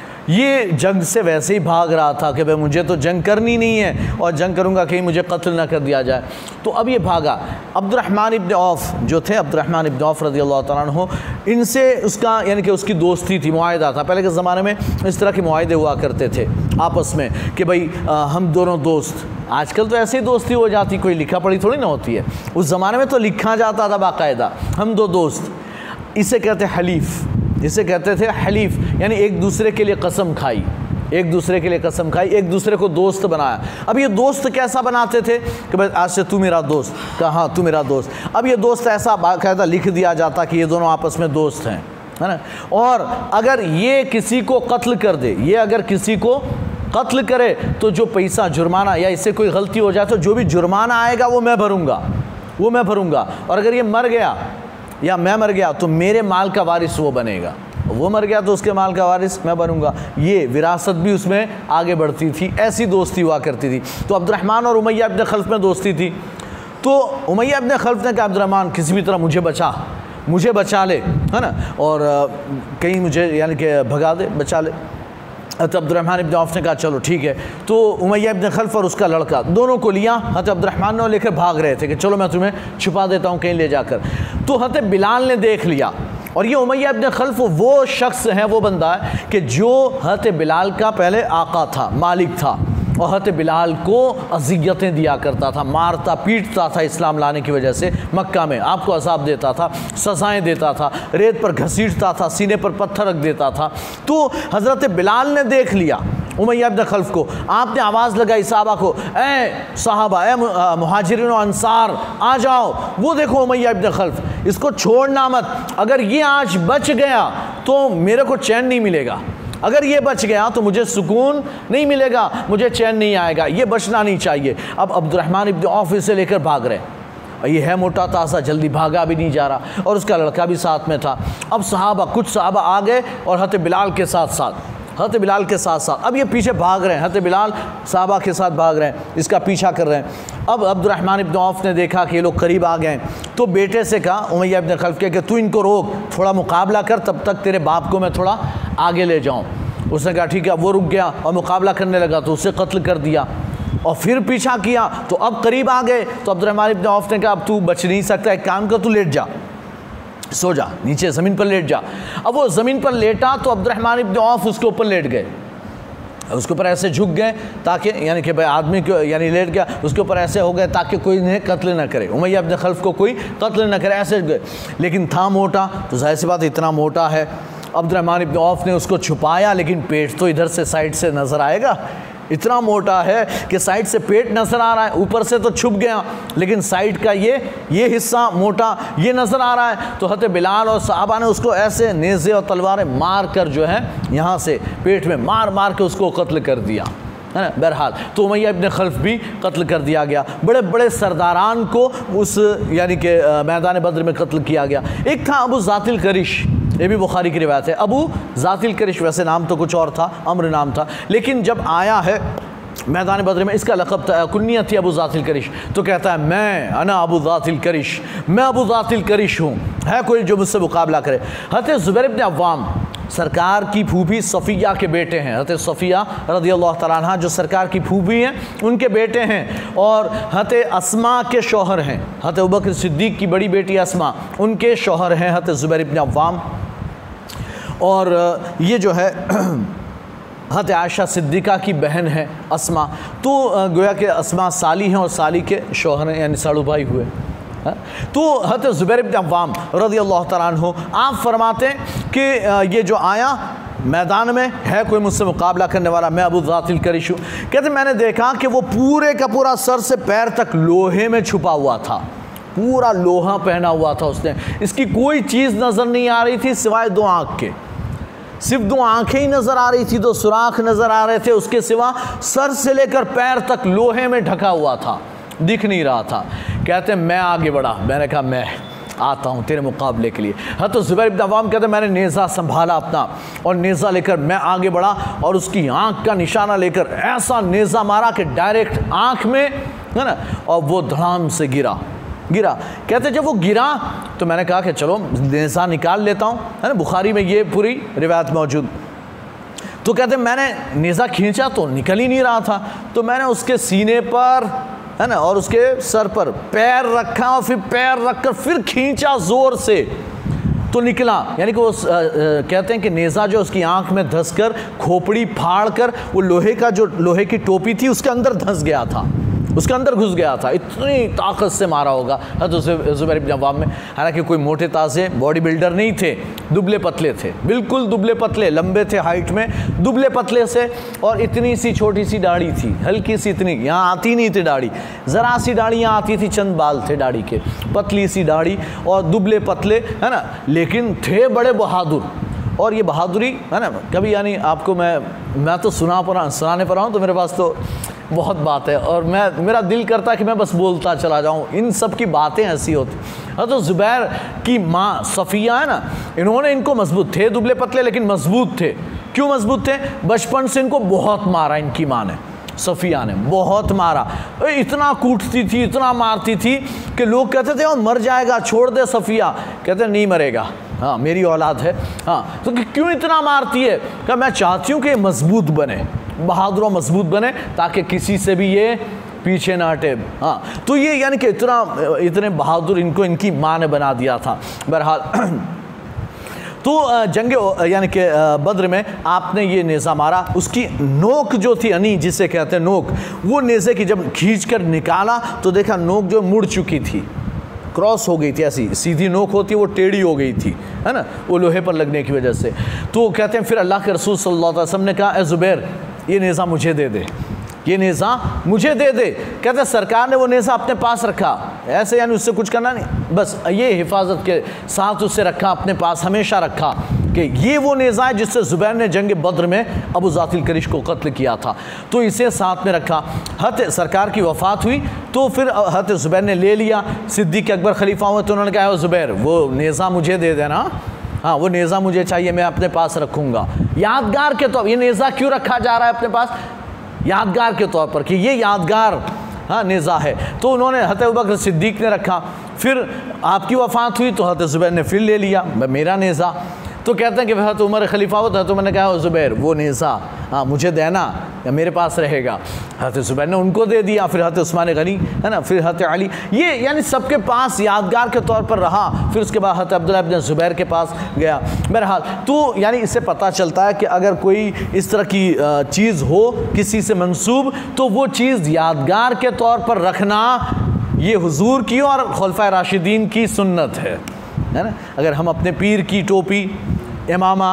A: ये जंग से वैसे ही भाग रहा था कि भाई मुझे तो जंग करनी नहीं है, और जंग करूँगा कहीं मुझे कत्ल ना कर दिया जाए, तो अब ये भागा। अब्दुर्रहमान इब्न औफ जो थे, अब्दुर्रहमान इब्न औफ रज़ियल्लाहु तआला अन्हु, इनसे उसका यानी कि उसकी दोस्ती थी, मुआहिदा था। पहले के ज़माने में इस तरह के मुआहिदे हुआ करते थे आपस में कि भाई आ, हम दोनों दोस्त। आजकल तो ऐसे ही दोस्ती हो जाती, कोई लिखा पढ़ी थोड़ी ना होती है। उस ज़माने में तो लिखा जाता था बाकायदा, हम दो दोस्त, इसे कहते हलीफ, इसे कहते थे हलीफ, यानी एक दूसरे के लिए कसम खाई, एक दूसरे के लिए कसम खाई, एक दूसरे को दोस्त बनाया। अब ये दोस्त कैसा बनाते थे कि भाई आज से तू मेरा दोस्त, कहा हाँ तू मेरा दोस्त। अब ये दोस्त ऐसा बाकायदा लिख दिया जाता कि ये दोनों आपस में दोस्त हैं, है ना। और अगर ये किसी को कत्ल कर दे, ये अगर किसी को कत्ल करे तो जो पैसा जुर्माना या इससे कोई गलती हो जाए तो जो भी जुर्माना आएगा वो मैं भरूँगा, वो मैं भरूँगा। और अगर ये मर गया या मैं मर गया तो मेरे माल का वारिस वो बनेगा, वो मर गया तो उसके माल का वारिस मैं बनूंगा। ये विरासत भी उसमें आगे बढ़ती थी, ऐसी दोस्ती हुआ करती थी। तो अब्दुर्रहमान और उमैया इब्न खल्फ में दोस्ती थी। तो उमैया इब्न खल्फ ने कहा अब्दुर्रहमान किसी भी तरह मुझे बचा, मुझे बचा ले, है ना, और कहीं मुझे यानी कि भगा दे, बचा ले। हज़रत अब्दुर्रहमान इब्न औफ ने कहा चलो ठीक है। तो उमैया इब्न खल्फ और उसका लड़का दोनों को लिया, हज़रत अब्दुर्रहमान ने लेकर भाग रहे थे कि चलो मैं तुम्हें छुपा देता हूँ कहीं ले जाकर। तो हज़रत बिलाल ने देख लिया, और ये उमैया इब्न खल्फ वो शख्स है, वो बंदा है कि जो हज़रत बिलाल का पहले आका था, मालिक था, और हज़रत बिलाल को अज़ियतें दिया करता था, मारता पीटता था इस्लाम लाने की वजह से मक्का में, आपको अज़ाब देता था, सज़ाएँ देता था, रेत पर घसीटता था, सीने पर पत्थर रख देता था। तो हज़रत बिलाल ने देख लिया उमैया इब्न खल्फ को, आपने आवाज़ लगाई साहबा को, ए साहबा, ए मुहाजिरीन और अंसार आ जाओ, वो देखो उमैया इब्न खल्फ, इसको छोड़ना मत, अगर ये आज बच गया तो मेरे को चैन नहीं मिलेगा, अगर ये बच गया तो मुझे सुकून नहीं मिलेगा, मुझे चैन नहीं आएगा, ये बचना नहीं चाहिए। अब अब्दुर्रहमान इब्न औफ से लेकर भाग रहे, ये है मोटा ताज़ा, जल्दी भागा भी नहीं जा रहा, और उसका लड़का भी साथ में था। अब सहाबा, कुछ सहाबा आ गए और हज़रत बिलाल के साथ साथ, हज़रत बिलाल के साथ साथ अब ये पीछे भाग रहे हैं, हज़रत बिलाल सहाबा के साथ भाग रहे हैं, इसका पीछा कर रहे हैं। अब अब्दुर्रहमान इब्न औफ ने देखा कि ये लोग करीब आ गए, तो बेटे से कहा उमैया इब्न खल्फ के कि तू इनको रोक, थोड़ा मुकाबला कर, तब तक तेरे बाप को मैं थोड़ा आगे ले जाऊँ। उसने कहा ठीक है। वो रुक गया और मुकाबला करने लगा, तो उसे कत्ल कर दिया, और फिर पीछा किया, तो अब करीब आ गए। तो अब्दुर्रहमान इब्न औफ ने कहा अब तू बच नहीं सकता, एक काम कर, तू लेट जा, सो जा, नीचे ज़मीन पर लेट जा। अब वो ज़मीन पर लेटा तो अब्दुर्रहमान इब्न औफ उसके ऊपर लेट गए, उसके ऊपर ऐसे झुक गए ताकि यानी कि भाई आदमी को यानी लेट गया, उसके ऊपर ऐसे हो गए ताकि कोई इन्हें कत्ल न करे, उमैया इब्न खल्फ को कोई कत्ल न करे, ऐसे गए। लेकिन था मोटा, तो जाहिर सी बात इतना मोटा है। अब्दुर्रहमान इब्न औफ ने उसको छुपाया, लेकिन पेट तो इधर से साइड से नज़र आएगा, इतना मोटा है कि साइड से पेट नज़र आ रहा है, ऊपर से तो छुप गया लेकिन साइड का ये ये हिस्सा मोटा ये नज़र आ रहा है। तो हज़रत बिलाल और सहाबा ने उसको ऐसे नेज़े और तलवारें मार कर जो है यहाँ से पेट में मार मार के उसको कत्ल कर दिया, है ना। बहरहाल तो उमैया इब्न खल्फ भी कत्ल कर दिया गया। बड़े बड़े सरदारान को उस यानी कि मैदान बद्र में कत्ल किया गया। एक था अबू ज़ातिल करिश, ये भी बुखारी की रिवायत है। अबू ज़ातिल करिश, वैसे नाम तो कुछ और था, अम्र नाम था, लेकिन जब आया है मैदान बद्र में इसका लक़ब था, कुन्नियत थी अबू ज़ातिल करिश। तो कहता है मैं अना अबू ज़ातिल करिश, मैं अबू ज़ातिल करिश हूँ, है कोई जो मुझसे मुकाबला करे। हज़रत ज़ुबैर इब्न अव्वाम सरकार की फूफी सफ़िया के बेटे हैं। हज़रत सफ़िया रज़ियल्लाहु तआला अन्हा जो सरकार की फूफी हैं उनके बेटे हैं, और हज़रत अस्मा के शौहर हैं। हज़रत अबू बकर सिद्दीक़ की बड़ी बेटी अस्मा, उनके शौहर हैं हज़रत ज़ुबैर इब्न अव्वाम। और ये जो है हज़रत आयशा सिद्दीक़ा की बहन है अस्मा। तो गोया कि अस्मा साली हैं और साली के शौहर हैं, यानी साड़ू भाई हुए। तो हज़रत ज़ुबैर इब्न अव्वाम रज़ियल्लाहु तआला अन्हु आप फरमाते हैं कि ये जो आया मैदान में है कोई मुझसे मुकाबला करने वाला, मैं अबू ज़ातिल करिश हूँ। कहते मैंने देखा कि वो पूरे का पूरा सर से पैर तक लोहे में छुपा हुआ था, पूरा लोहा पहना हुआ था उसने, इसकी कोई चीज़ नज़र नहीं आ रही थी सिवाय दो आँख के, सिर्फ दो आंखें ही नज़र आ रही थी, दो सुराख नज़र आ रहे थे, उसके सिवा सर से लेकर पैर तक लोहे में ढका हुआ था, दिख नहीं रहा था। कहते मैं आगे बढ़ा, मैंने कहा मैं आता हूँ तेरे मुकाबले के लिए। हज़रत ज़ुबैर इब्न अव्वाम कहते मैंने नेज़ा संभाला अपना और नेज़ा लेकर मैं आगे बढ़ा और उसकी आँख का निशाना लेकर ऐसा नेज़ा मारा कि डायरेक्ट आँख में, है ना, और वो धड़ाम से गिरा गिरा कहते जब वो गिरा तो मैंने कहा कि चलो नेज़ा निकाल लेता हूँ, है ना, बुखारी में ये पूरी रिवायत मौजूद। तो कहते मैंने नेज़ा खींचा तो निकल ही नहीं रहा था, तो मैंने उसके सीने पर, है ना, और उसके सर पर पैर रखा और फिर पैर रखकर फिर खींचा ज़ोर से तो निकला। यानी कि वो आ, आ, कहते हैं कि नेज़ा जो उसकी आंख में धंस कर खोपड़ी फाड़ कर वो लोहे का जो लोहे की टोपी थी उसके अंदर धंस गया था, उसके अंदर घुस गया था, इतनी ताकत से मारा होगा हज़रत ज़ुबैर इब्न अव्वाम में। हालांकि कोई मोटे ताज़े बॉडी बिल्डर नहीं थे, दुबले पतले थे, बिल्कुल दुबले पतले, लंबे थे हाइट में, दुबले पतले से, और इतनी सी छोटी सी दाढ़ी थी, हल्की सी, इतनी यहाँ आती नहीं थी दाढ़ी, ज़रा सी दाढ़ी यहाँ आती थी, चंद बाल थे दाढ़ी के, पतली सी दाढ़ी और दुबले पतले, है ना, लेकिन थे बड़े बहादुर। और ये बहादुरी, है ना, कभी यानी आपको मैं मैं तो सुना पर सुनाने पर हूँ तो मेरे पास तो बहुत बात है और मैं मेरा दिल करता है कि मैं बस बोलता चला जाऊँ, इन सब की बातें ऐसी होती। हाँ, तो ज़ुबैर की माँ सफ़िया है ना, इन्होंने इनको मजबूत, थे दुबले पतले लेकिन मजबूत थे। क्यों मजबूत थे? बचपन से इनको बहुत मारा इनकी माँ ने, सफ़िया ने बहुत मारा, इतना कूटती थी, इतना मारती थी कि लोग कहते थे और मर जाएगा, छोड़ दे सफ़िया। कहते नहीं मरेगा, हाँ मेरी औलाद है। हाँ, तो क्यों इतना मारती है? क्या मैं चाहती हूँ कि मजबूत बने, बहादुर और मजबूत बने, ताकि किसी से भी ये पीछे ना हटे। हाँ, तो ये यानी कि इतना इतने बहादुर इनको इनकी माँ ने बना दिया था। बहरहाल तो जंगे यानी कि बद्र में आपने ये नेज़ा मारा, उसकी नोक जो थी, अनी जिसे कहते हैं नोक, वो नेज़े की जब खींच कर निकाला तो देखा नोक जो मुड़ चुकी थी, क्रॉस हो गई थी, ऐसी सीधी नोक होती है वो टेढ़ी हो गई थी, है ना, वो लोहे पर लगने की वजह से। तो कहते हैं फिर अल्लाह के रसूल सल्लल्लाहु अलैहि वसल्लम ने कहा, ए ज़ुबैर ये नेज़ा मुझे दे दे, ये नेज़ा मुझे दे दे। कहते सरकार ने वो नेज़ा अपने पास रखा, ऐसे यानी उससे कुछ करना नहीं, बस ये हिफाजत के साथ उससे रखा, अपने पास हमेशा रखा कि ये वो नेज़ा है जिससे ज़ुबैर ने जंग बद्र में अबू ज़ातिल करिश को कत्ल किया था, तो इसे साथ में रखा। हज़रत सरकार की वफ़ात हुई तो फिर हज़रत ज़ुबैर ने ले लिया, सिद्दीक़ अकबर खलीफा हुए तो उन्होंने कहा ज़ुबैर वो नेज़ा मुझे दे देना, हाँ वो नेज़ा मुझे चाहिए, मैं अपने पास रखूँगा यादगार के तौर। ये नेज़ा क्यों रखा जा रहा है अपने पास? यादगार के तौर पर कि ये यादगार हाँ नेज़ा है। तो उन्होंने हज़रत अबू बकर सिद्दीक़ ने रखा, फिर आपकी वफ़ात हुई तो हज़रत ज़ुबैर ने फिर ले लिया मेरा नेज़ा। तो कहते हैं कि हज़रत उमर खलीफा होता तो मैंने कहा ज़ुबैर वो नेज़ा हाँ मुझे देना या मेरे पास रहेगा। हज़रत ज़ुबैर ने उनको दे दिया, फिर हज़रत उस्मान गनी, है ना, फिर हज़रत अली, ये यानी सबके पास यादगार के तौर पर रहा। फिर उसके बाद हज़रत अब्दुल्लाह इब्न ज़ुबैर के पास गया। बहरहाल तो यानी इससे पता चलता है कि अगर कोई इस तरह की चीज़ हो किसी से मंसूब, तो वो चीज़ यादगार के तौर पर रखना ये हुजूर की और खुलफाए राशिदीन की सुन्नत है, है ना। अगर हम अपने पीर की टोपी, इमामा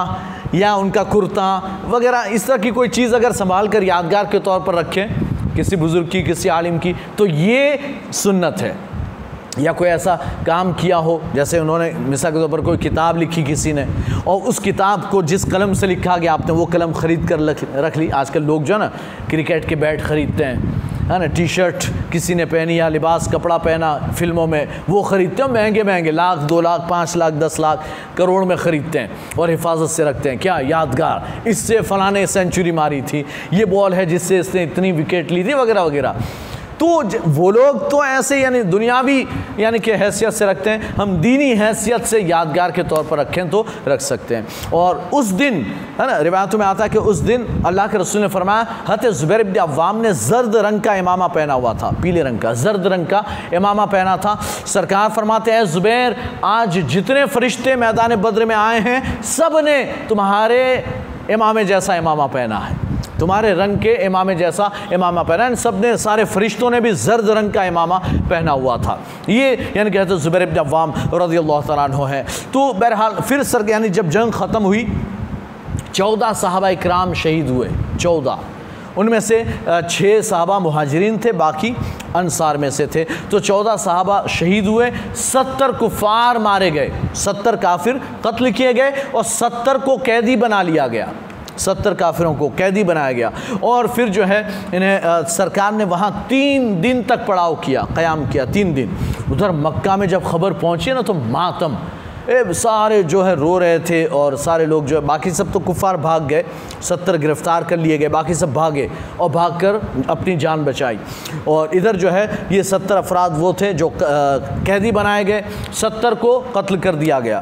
A: या उनका कुर्ता वगैरह इस तरह की कोई चीज़ अगर संभाल कर यादगार के तौर पर रखें किसी बुज़ुर्ग की, किसी आलिम की, तो ये सुन्नत है। या कोई ऐसा काम किया हो, जैसे उन्होंने मिसाल के तौर पर कोई किताब लिखी किसी ने, और उस किताब को जिस कलम से लिखा गया आपने वो कलम ख़रीद कर रख ली। आजकल लोग जो है ना क्रिकेट के बैट ख़रीदते हैं, है ना, टी शर्ट किसी ने पहनी या लिबास कपड़ा पहना फिल्मों में, वो ख़रीदते हैं महंगे महंगे, लाख दो लाख पाँच लाख दस लाख करोड़ में ख़रीदते हैं और हिफाजत से रखते हैं। क्या यादगार, इससे फ़लाँ ने सेंचुरी मारी थी, ये बॉल है जिससे इसने इतनी विकेट ली थी वगैरह वगैरह। तो वो लोग तो ऐसे यानी दुनियावी यानी कि हैसियत से रखते हैं, हम दीनी हैसियत से यादगार के तौर पर रखें तो रख सकते हैं। और उस दिन है ना, रिवायतों में आता है कि उस दिन अल्लाह के रसूल ने फरमाया, हज़रत ज़ुबैर इब्न अव्वाम ने जर्द रंग का इमामा पहना हुआ था, पीले रंग का जर्द रंग का इमामा पहना था। सरकार फरमाते हैं, ज़ुबैर आज जितने फरिश्ते मैदान बद्र में आए हैं सब ने तुम्हारे इमामे जैसा इमामा पहना है, तुम्हारे रंग के इमामे जैसा इमामा पहना है। सब ने, सारे फरिश्तों ने भी जर्द रंग का इमामा पहना हुआ था। ये यानी कहते हैं ज़ुबैर इब्न अव्वाम रज़ियल्लाहु तआला अन्हु है। तो बहरहाल फिर सर यानी जब जंग ख़त्म हुई, चौदह सहाबा इकराम शहीद हुए, चौदह, उनमें से छः सहाबा मुहाजिरीन थे, बाकी अंसार में से थे। तो चौदह सहाबा शहीद हुए, सत्तर कुफ़ार मारे गए, सत्तर काफिर कत्ल किए गए और सत्तर को कैदी बना लिया गया, सत्तर काफिरों को कैदी बनाया गया। और फिर जो है इन्हें आ, सरकार ने वहाँ तीन दिन तक पड़ाव किया, क़याम किया, तीन दिन। उधर मक्का में जब खबर पहुँची ना तो मातम, ए सारे जो है रो रहे थे और सारे लोग जो है, बाकी सब तो कुफ़ार भाग गए, सत्तर गिरफ़्तार कर लिए गए, बाकी सब भागे और भागकर अपनी जान बचाई। और इधर जो है ये सत्तर अफराद वो थे जो कैदी बनाए गए, सत्तर को कत्ल कर दिया गया।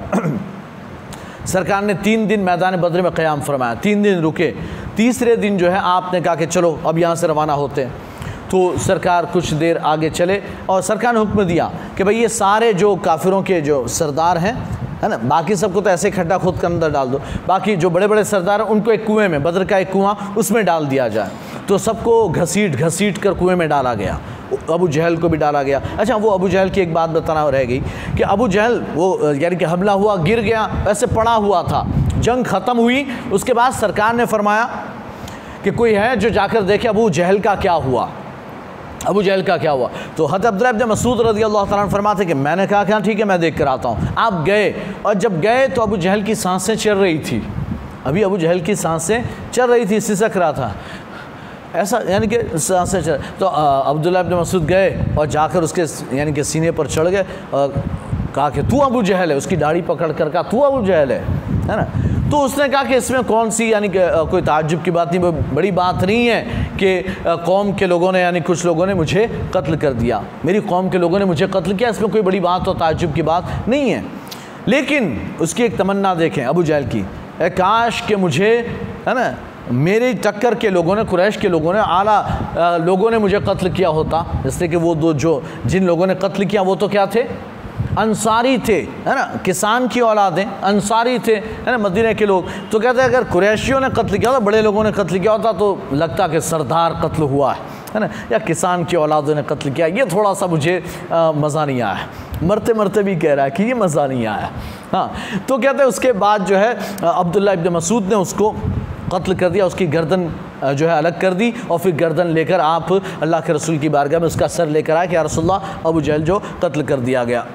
A: सरकार ने तीन दिन मैदान बद्र में क़याम फरमाया, तीन दिन रुके। तीसरे दिन जो है आपने कहा कि चलो अब यहाँ से रवाना होते हैं। तो सरकार कुछ देर आगे चले और सरकार ने हुक्म दिया कि भाई ये सारे जो काफिरों के जो सरदार हैं, है ना, बाकी सबको तो ऐसे खड्डा खोद कर अंदर डाल दो, बाकी जो बड़े बड़े सरदार हैं उनको एक कुएं में, बद्र का एक कुआं, उसमें डाल दिया जाए। तो सबको घसीट घसीट कर कुएं में डाला गया, अबू जहल को भी डाला गया। अच्छा, वो अबू जहल की एक बात बताना रह गई कि अबू जहल वो यानी कि हमला हुआ, गिर गया, ऐसे पड़ा हुआ था। जंग ख़त्म हुई, उसके बाद सरकार ने फरमाया कि कोई है जो जाकर देखे अबू जहल का क्या हुआ, अबू जहल का क्या हुआ। तो हज़रत अब्दुल्लाह इब्न मसूद रज़ियल्लाहु तआला अन्हु फरमाते कि मैंने कहा क्या ठीक है मैं देख कर आता हूँ। आप गए और जब गए तो अबू जहल की सांसें चल रही थी, अभी अबू जहल की सांसें चल रही थी, सिसक रहा था ऐसा, यानी कि सांसें चल। तो अब्दुल्लाह इब्न मसूद गए और जाकर उसके यानी कि सीने पर चढ़ गए और कहा कि तू अबू जहल है, उसकी दाढ़ी पकड़ कर कहा तू अबू जहल है, है ना। तो उसने कहा कि इसमें कौन सी यानी कि कोई ताज्जुब की बात नहीं, बड़ी बात नहीं है कि कौम के लोगों ने यानी कुछ लोगों ने मुझे कत्ल कर दिया, मेरी कौम के लोगों ने मुझे कत्ल किया, इसमें कोई बड़ी बात और ताज्जुब की बात नहीं है। लेकिन उसकी एक तमन्ना देखें अबू जहल की, काश कि मुझे, है ना, मेरी टक्कर के लोगों ने, कुरैश के लोगों ने, आला लोगों ने मुझे कत्ल किया होता। जैसे कि वो दो जो जिन लोगों ने कत्ल किया वो तो क्या थे, अंसारी थे, है ना, किसान की औलादें, अंसारी थे, है ना, मदीने के लोग। तो कहते हैं अगर कुरैशियों ने कत्ल किया होता, बड़े लोगों ने कत्ल किया होता तो लगता कि सरदार कत्ल हुआ है, है ना, या किसान की औलादों ने कत्ल किया। ये थोड़ा सा मुझे मज़ा नहीं आया, मरते मरते भी कह रहा है कि ये मज़ा नहीं आया। हाँ, तो कहते हैं उसके बाद जो है अब्दुल्लाह इब्न मसूद ने उसको कत्ल कर दिया, उसकी गर्दन जो है अलग कर दी और फिर गर्दन लेकर आप अल्लाह के रसूल की बारगाह में उसका सर लेकर आए कि या रसूलल्लाह अबू जहल जो कत्ल कर दिया गया।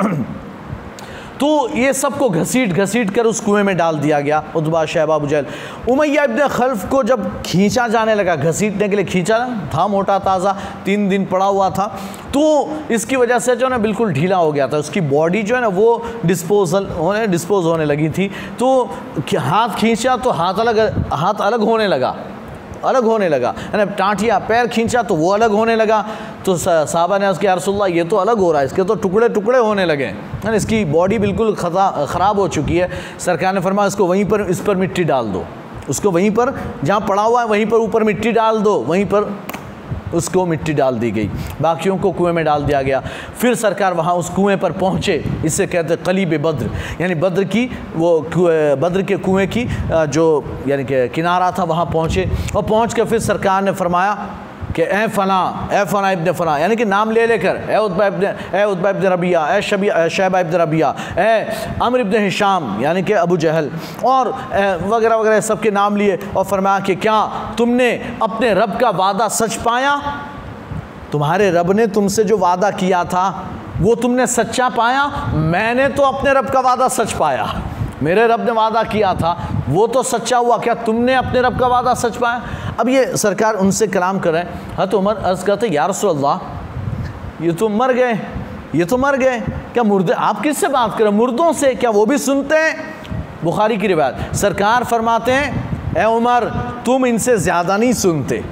A: तो ये सबको घसीट घसीट कर उस कुएं में डाल दिया गया, उतबा, शैबा, अबू जहल। उमैया इब्न खल्फ को जब खींचा जाने लगा, घसीटने के लिए खींचा था, मोटा ताज़ा तीन दिन पड़ा हुआ था, तो इसकी वजह से जो है ना बिल्कुल ढीला हो गया था, उसकी बॉडी जो है ना वो डिस्पोजल होने डिस्पोज होने लगी थी। तो हाथ खींचा तो हाथ अलग हाथ अलग होने लगा अलग होने लगा है ना, टाँटिया पैर खींचा तो वो अलग होने लगा। तो साहबा ने उसके या रसूलल्लाह ये तो अलग हो रहा है, इसके तो टुकड़े टुकड़े होने लगे, है ना, इसकी बॉडी बिल्कुल खता ख़राब हो चुकी है। सरकार ने फरमाया इसको वहीं पर, इस पर मिट्टी डाल दो, उसको वहीं पर जहाँ पड़ा हुआ है वहीं पर ऊपर मिट्टी डाल दो, वहीं पर उसको मिट्टी डाल दी गई, बाकियों को कुएं में डाल दिया गया। फिर सरकार वहाँ उस कुएं पर पहुँचे, इससे कहते कलीब बद्र, यानी बद्र की वो बद्र के कुएं की जो यानी कि किनारा था वहाँ पहुँचे और पहुँच कर फिर सरकार ने फरमाया कि ए फ़लाँ ए फ़लाँ इब्न फ़लाँ, यानी कि नाम ले लेकर, ए उतबा इब्न ए उतबा इब्न रबिया, ए शबिया शैबा इब्न रबिया, ए अम्र इब्न हिशाम यानी कि अबू जहल और वगैरह वगैरह सबके नाम लिए और फरमाया कि क्या तुमने अपने रब का वादा सच पाया? तुम्हारे रब ने तुमसे जो वादा किया था वो तुमने सच्चा पाया? मैंने तो अपने रब का वादा सच पाया, मेरे रब ने वादा किया था वो तो सच्चा हुआ, क्या तुमने अपने रब का वादा सच पाया? अब ये सरकार उनसे कलाम कर रहे हैं। हज़रत उमर अर्ज़ करते या रसूल अल्लाह ये तो मर गए, ये तो मर गए, क्या मुर्दे, आप किससे बात करें, मुर्दों से, क्या वो भी सुनते हैं? बुखारी की रिवायत, सरकार फरमाते हैं ए उमर तुम इनसे ज़्यादा नहीं सुनते,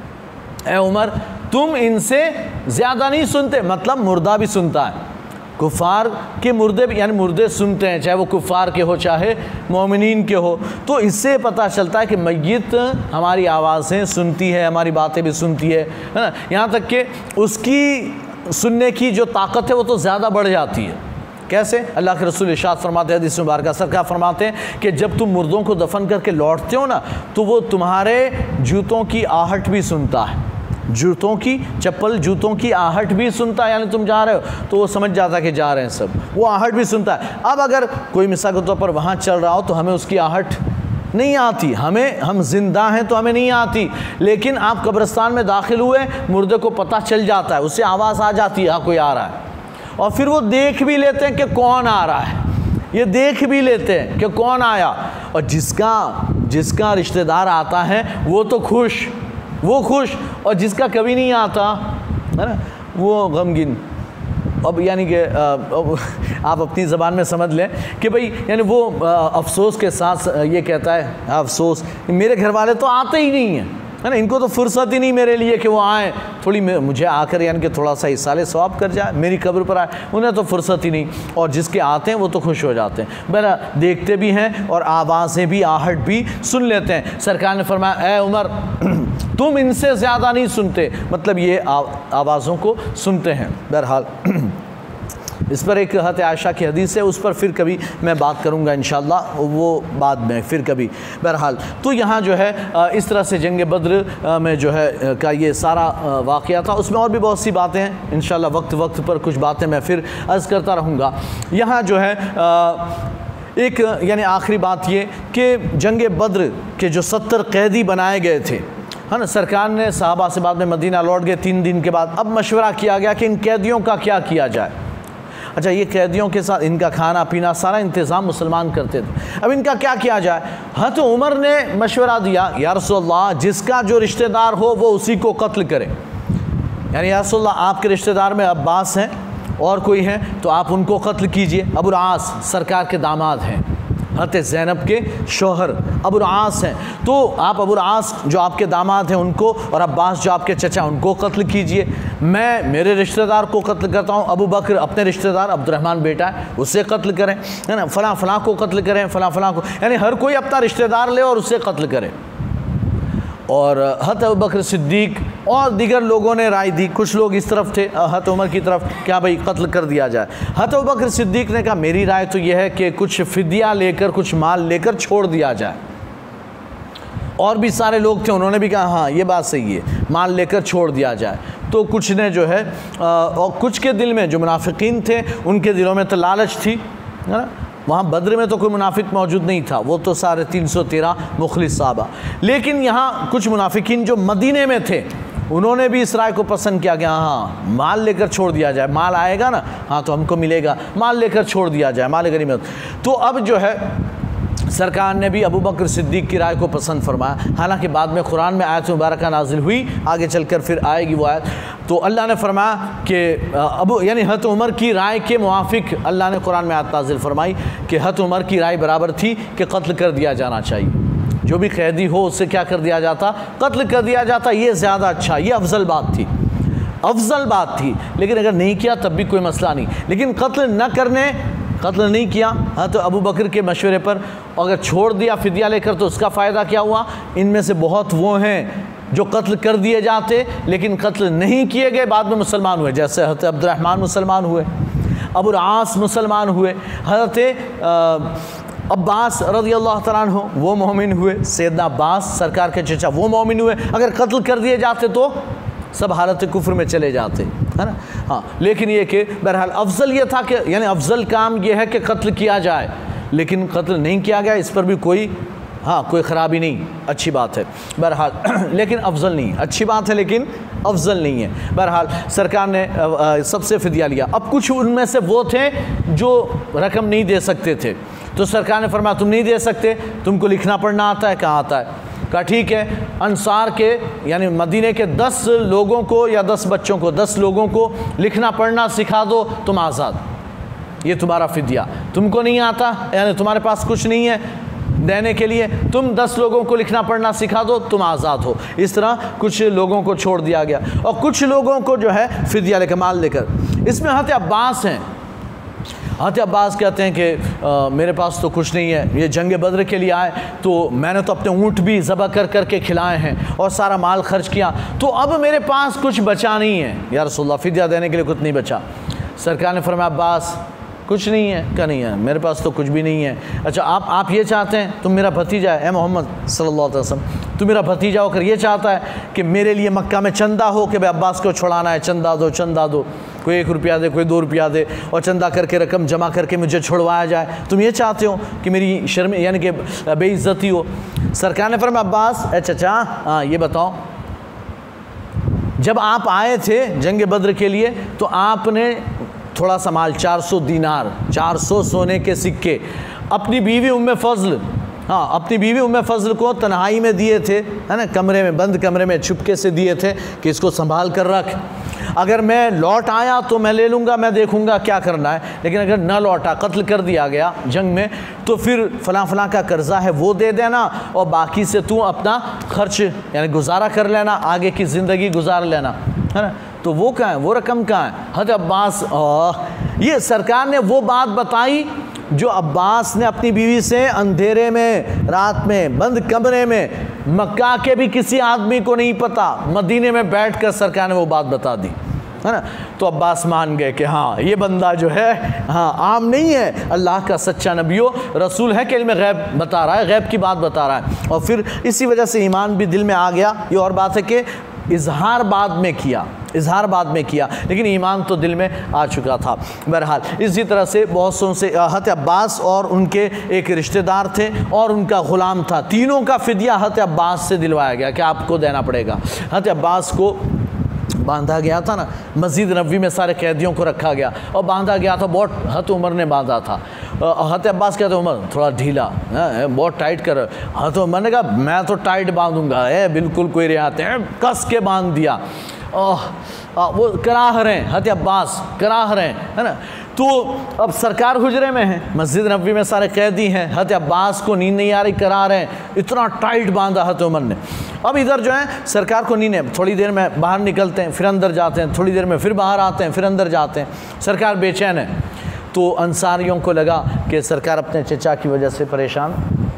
A: ए उमर तुम इनसे ज़्यादा नहीं सुनते, मतलब मुर्दा भी सुनता है, कुफ़ार के मुर्दे भी, यानी मुर्दे सुनते हैं, चाहे वो कुफ़ार के हो चाहे मोमिनीन के हो। तो इससे पता चलता है कि मैयत हमारी आवाज़ें सुनती है, हमारी बातें भी सुनती है, है ना, यहाँ तक कि उसकी सुनने की जो ताकत है वो तो ज़्यादा बढ़ जाती है। कैसे? अल्लाह के रसूल इरशाद फरमाते हैं हदीस मुबारक सरकार फरमाते हैं कि जब तुम मुर्दों को दफन करके लौटते हो ना तो वो तुम्हारे जूतों की आहट भी सुनता है, जूतों की, चप्पल जूतों की आहट भी सुनता है, यानी तुम जा रहे हो तो वो समझ जाता है कि जा रहे हैं सब, वो आहट भी सुनता है। अब अगर कोई मिसाल के तौर पर वहाँ चल रहा हो तो हमें उसकी आहट नहीं आती, हमें, हम जिंदा हैं तो हमें नहीं आती, लेकिन आप कब्रिस्तान में दाखिल हुए, मुर्दे को पता चल जाता है, उससे आवाज़ आ जाती है हाँ कोई आ रहा है, और फिर वो देख भी लेते हैं कि कौन आ रहा है, ये देख भी लेते हैं कि कौन आया, और जिसका जिसका रिश्तेदार आता है वो तो खुश, वो खुश, और जिसका कभी नहीं आता है ना वो गमगीन। अब यानी कि आप अपनी ज़बान में समझ लें कि भाई यानी वो अफसोस के साथ ये कहता है अफसोस मेरे घर वाले तो आते ही नहीं हैं, है ना, इनको तो फुर्सत ही नहीं मेरे लिए कि वो आए, थोड़ी मुझे आकर यानी कि थोड़ा सा इसाले सवाब कर जाए, मेरी कब्र पर आए, उन्हें तो फुर्सत ही नहीं, और जिसके आते हैं वो तो खुश हो जाते हैं, बहरा देखते भी हैं और आवाज़ें भी, आहट भी सुन लेते हैं। सरकार ने फरमाया ए उमर तुम इनसे ज़्यादा नहीं सुनते, मतलब ये आवाज़ों को सुनते हैं। बहरहाल इस पर एक हज़रत आयशा की हदीस है, उस पर फिर कभी मैं बात करूंगा इंशाअल्लाह, वो बाद में फिर कभी। बहरहाल तो यहाँ जो है इस तरह से जंग बद्र में जो है का ये सारा वाक़या था, उसमें और भी बहुत सी बातें हैं, इंशाअल्लाह वक्त वक्त पर कुछ बातें मैं फिर अर्ज़ करता रहूँगा। यहाँ जो है एक यानी आखिरी बात ये कि जंग बद्र के जो सत्तर कैदी बनाए गए थे, है ना, सरकार ने सहाबा से बाद में मदीना लौट गए तीन दिन के बाद, अब मशवरा किया गया कि इन कैदियों का क्या किया जाए। अच्छा, ये कैदियों के साथ इनका खाना पीना सारा इंतज़ाम मुसलमान करते थे, अब इनका क्या किया जाए। हज़रत उमर ने मशवरा दिया या रसूलल्लाह जिसका जो रिश्तेदार हो वो उसी को कत्ल करे, यानी या रसूलल्लाह आपके रिश्तेदार में अब्बास हैं और कोई हैं तो आप उनको कत्ल कीजिए। अबू आस सरकार के दामाद हैं, हज़रत ज़ैनब के शोहर अबू आस हैं, तो आप अबू आस जो आपके दामाद हैं उनको, और अब्बास जो आपके चचा उनको कत्ल कीजिए। मैं मेरे रिश्तेदार को कत्ल करता हूँ, अबू बकर अपने रिश्तेदार अब्दुर्रहमान बेटा है उसे कत्ल करें, है ना, फ़लाँ फ़लाँ को कत्ल करें, फ़लाँ फ़लाँ को, यानी हर कोई अपना रिश्तेदार ले और उसे कत्ल करे। और हज़रत अबू बकर सिद्दीक और दीगर लोगों ने राय दी, कुछ लोग इस तरफ थे हज़रत उमर की तरफ क्या भाई कत्ल कर दिया जाए। हज़रत अबू बकर सिद्दीक ने कहा मेरी राय तो यह है कि कुछ फ़िदिया लेकर, कुछ माल लेकर छोड़ दिया जाए। और भी सारे लोग थे उन्होंने भी कहा हाँ ये बात सही है, माल लेकर छोड़ दिया जाए। तो कुछ ने जो है आ, और कुछ के दिल में जो मुनाफिकीन थे उनके दिलों में तो लालच थी, है ना, वहाँ बद्र में तो कोई मुनाफिक मौजूद नहीं था, वो तो सारे तीन सौ तेरह मुखलिस साहबा, लेकिन यहाँ कुछ मुनाफिकीन जो मदीने में थे उन्होंने भी इस राय को पसंद किया कि हाँ माल लेकर छोड़ दिया जाए, माल आएगा ना हाँ तो हमको मिलेगा, माल लेकर छोड़ दिया जाए, माल गनीमत। तो अब जो है सरकार ने भी अबू बकर सिद्दीक की राय को पसंद फरमाया। हालांकि बाद में कुरान में आयत मुबारक नाजिल हुई, आगे चलकर फिर आएगी वो आयत, तो अल्लाह ने फरमाया कि अबू यानी हज़रत उमर की राय के मुआफिक अल्लाह ने कुरान में आयत नाजिल फरमाई कि हज़रत उमर की राय बराबर थी कि कत्ल कर दिया जाना चाहिए, जो भी कैदी हो उससे क्या कर दिया जाता, कत्ल कर दिया जाता, ये ज़्यादा अच्छा, ये अफजल बात थी, अफजल बात थी। लेकिन अगर नहीं किया तब भी कोई मसला नहीं, लेकिन कत्ल न करने कत्ल नहीं किया हाँ तो अबू बकर के मशवरे पर, अगर छोड़ दिया फिदिया लेकर तो उसका फ़ायदा क्या हुआ। इनमें से बहुत वो हैं जो कत्ल कर दिए जाते लेकिन कत्ल नहीं किए गए, बाद में मुसलमान हुए, जैसे हज़रत अब्दुर्रहमान मुसलमान हुए, अबू आस मुसलमान हुए, हज़रत अब्बास रज़ी अल्लाह तआला अन्हु वो मोमिन हुए, सैयदना अब्बास सरकार के चचा वो मोमिन हुए। अगर कत्ल कर दिए जाते तो सब हालत कुफ्र में चले जाते, है ना। हाँ, लेकिन ये कि बहरहाल अफजल ये था कि यानी अफजल काम ये है कि कत्ल किया जाए, लेकिन कत्ल नहीं किया गया, इस पर भी कोई हाँ कोई ख़राबी नहीं, अच्छी बात है बहरहाल। लेकिन अफजल नहीं, अच्छी बात है लेकिन अफजल नहीं है। बहरहाल सरकार ने सबसे फ़िदिया लिया। अब कुछ उनमें से वो थे जो रकम नहीं दे सकते थे, तो सरकार ने फरमाया तुम नहीं दे सकते, तुमको लिखना पढ़ना आता है? कहाँ आता है? कहा ठीक है, अंसार के यानी मदीने के दस लोगों को या दस बच्चों को, दस लोगों को लिखना पढ़ना सिखा दो, तुम आज़ाद, ये तुम्हारा फ़िदिया। तुमको नहीं आता यानी तुम्हारे पास कुछ नहीं है देने के लिए, तुम दस लोगों को लिखना पढ़ना सिखा दो, तुम आज़ाद हो। इस तरह कुछ लोगों को छोड़ दिया गया और कुछ लोगों को जो है फ़िदिया लेकर, माल लेकर। इसमें हज़रत अब्बास हैं। हज़रत अब्बास कहते हैं कि आ, मेरे पास तो कुछ नहीं है, ये जंगे बद्र के लिए आए तो मैंने तो अपने ऊँट भी ज़बह कर कर के खिलाए हैं और सारा माल खर्च किया, तो अब मेरे पास कुछ बचा नहीं है या रसूलल्लाह, फ़िदिया देने के लिए कुछ नहीं बचा। सरकार ने फरमाया अब्बास कुछ नहीं है? क्या नहीं है? मेरे पास तो कुछ भी नहीं है। अच्छा, आप आप ये चाहते हैं तुम मेरा भतीजा है, ए मोहम्मद सल्लल्लाहु अलैहि वसल्लम, तू मेरा भतीजा होकर ये चाहता है कि मेरे लिए मक्का में चंदा हो कि भाई अब्बास को छुड़ाना है, चंदा दो चंदा दो, कोई एक रुपया दे, कोई दो रुपया दे, और चंदा करके रकम जमा करके मुझे छुड़वाया जाए, तुम ये चाहते हो कि मेरी शर्म यानी कि बेइज्जती हो? सरकार ने फरमाया अब्बास अच्छा अच्छा हाँ ये बताओ, जब आप आए थे जंगे बद्र के लिए तो आपने थोड़ा सा माल, चार सौ दीनार, चार सौ सोने के सिक्के अपनी बीवी उम्मे फ़ज़ल, हाँ अपनी बीवी उम्मे फ़ज़ल को तन्हाई में दिए थे, है ना, कमरे में, बंद कमरे में छुपके से दिए थे कि इसको संभाल कर रख, अगर मैं लौट आया तो मैं ले लूँगा, मैं देखूँगा क्या करना है, लेकिन अगर न लौटा, कत्ल कर दिया गया जंग में, तो फिर फ़लाँ फ़लाँ का कर्ज़ा है वो दे देना और बाकी से तू अपना खर्च यानी गुजारा कर लेना, आगे की ज़िंदगी गुजार लेना, है ना। तो वो कहाँ है, वो रकम कहाँ है? हज़रत अब्बास, ये सरकार ने वो बात बताई जो अब्बास ने अपनी बीवी से अंधेरे में, रात में, बंद कमरे में, मक्का के भी किसी आदमी को नहीं पता, मदीने में बैठकर सरकार ने वो बात बता दी, है ना। तो अब्बास मान गए कि हाँ ये बंदा जो है हाँ आम नहीं है, अल्लाह का सच्चा नबियो रसूल है कि इल्म गैब बता रहा है, गैब की बात बता रहा है। और फिर इसी वजह से ईमान भी दिल में आ गया। ये और बात है कि इजहार बाद में किया, इजहार बाद में किया, लेकिन ईमान तो दिल में आ चुका था। बहरहाल इसी तरह से बहुत सौ से हज़रत अब्बास और उनके एक रिश्तेदार थे और उनका ग़ुलाम था, तीनों का फ़िदिया हज़रत अब्बास से दिलवाया गया कि आपको देना पड़ेगा। हज़रत अब्बास को बांधा गया था ना, मस्जिद-ए-नबी में सारे कैदियों को रखा गया और बांधा गया था, बहुत हज़रत उमर ने बांधा था। हज़रत अब्बास कहते उमर थोड़ा ढीला है, बहुत टाइट कर। हज़रत उमर ने कहा मैं तो टाइट बांधूंगा, है बिल्कुल कोई रियायत है, कस के बांध दिया। ओह वो कराह रहे हैं, हज़रत अब्बास कराह रहे हैं, है ना। तो अब सरकार हुजरे में है, मस्जिद-ए-नबी में सारे कैदी हैं, हज़रत अब्बास को नींद नहीं आ रही, करा रहे हैं, इतना टाइट बांधा हज़रत उमर ने। अब इधर जो है सरकार को नींद है, थोड़ी देर में बाहर निकलते हैं फिर अंदर जाते हैं, थोड़ी देर में फिर बाहर आते हैं फिर अंदर जाते हैं, सरकार बेचैन है। तो अंसारियों को लगा कि सरकार अपने चचा की वजह से परेशान,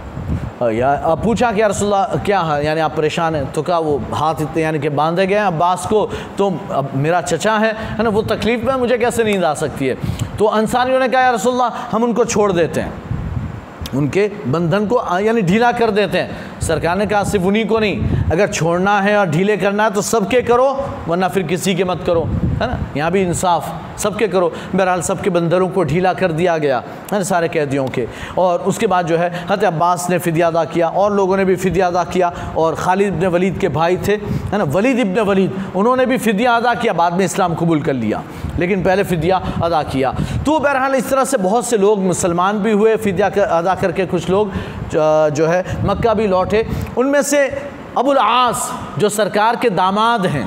A: या अब पूछा कि या रसूलल्लाह क्या है, यानी आप परेशान हैं? तो कहा वो हाथ इतने यानी कि बांधे गए हैं अब्बास को, तो अब मेरा चचा है है ना, वो तकलीफ़ में, मुझे कैसे नींद आ सकती है? तो अंसारियों ने कहा या रसूलल्लाह हम उनको छोड़ देते हैं, उनके बंधन को यानी ढीला कर देते हैं। सरकार ने कहा सिर्फ उन्हीं को नहीं, अगर छोड़ना है और ढीले करना है तो सबके करो, वरना फिर किसी के मत करो, है ना, यहाँ भी इंसाफ, सबके करो। बहरहाल सबके बंधनों को ढीला कर दिया गया, है ना, सारे कैदियों के। और उसके बाद जो है हज़रत अब्बास ने फ़िदिया अदा किया और लोगों ने भी फ़िदिया अदा किया, और खालिद इब्न वलीद के भाई थे, है ना, वलीद इब्न वलीद, उन्होंने भी फ़िदिया अदा किया, बाद में इस्लाम कबूल कर लिया, लेकिन पहले फ़िदिया अदा किया। तो बहरहाल इस तरह से बहुत से लोग मुसलमान भी हुए, फ़िदिया अदा करके कुछ लोग जो है मक्का भी लौटे। उनमें से अबुल आस जो सरकार के दामाद हैं,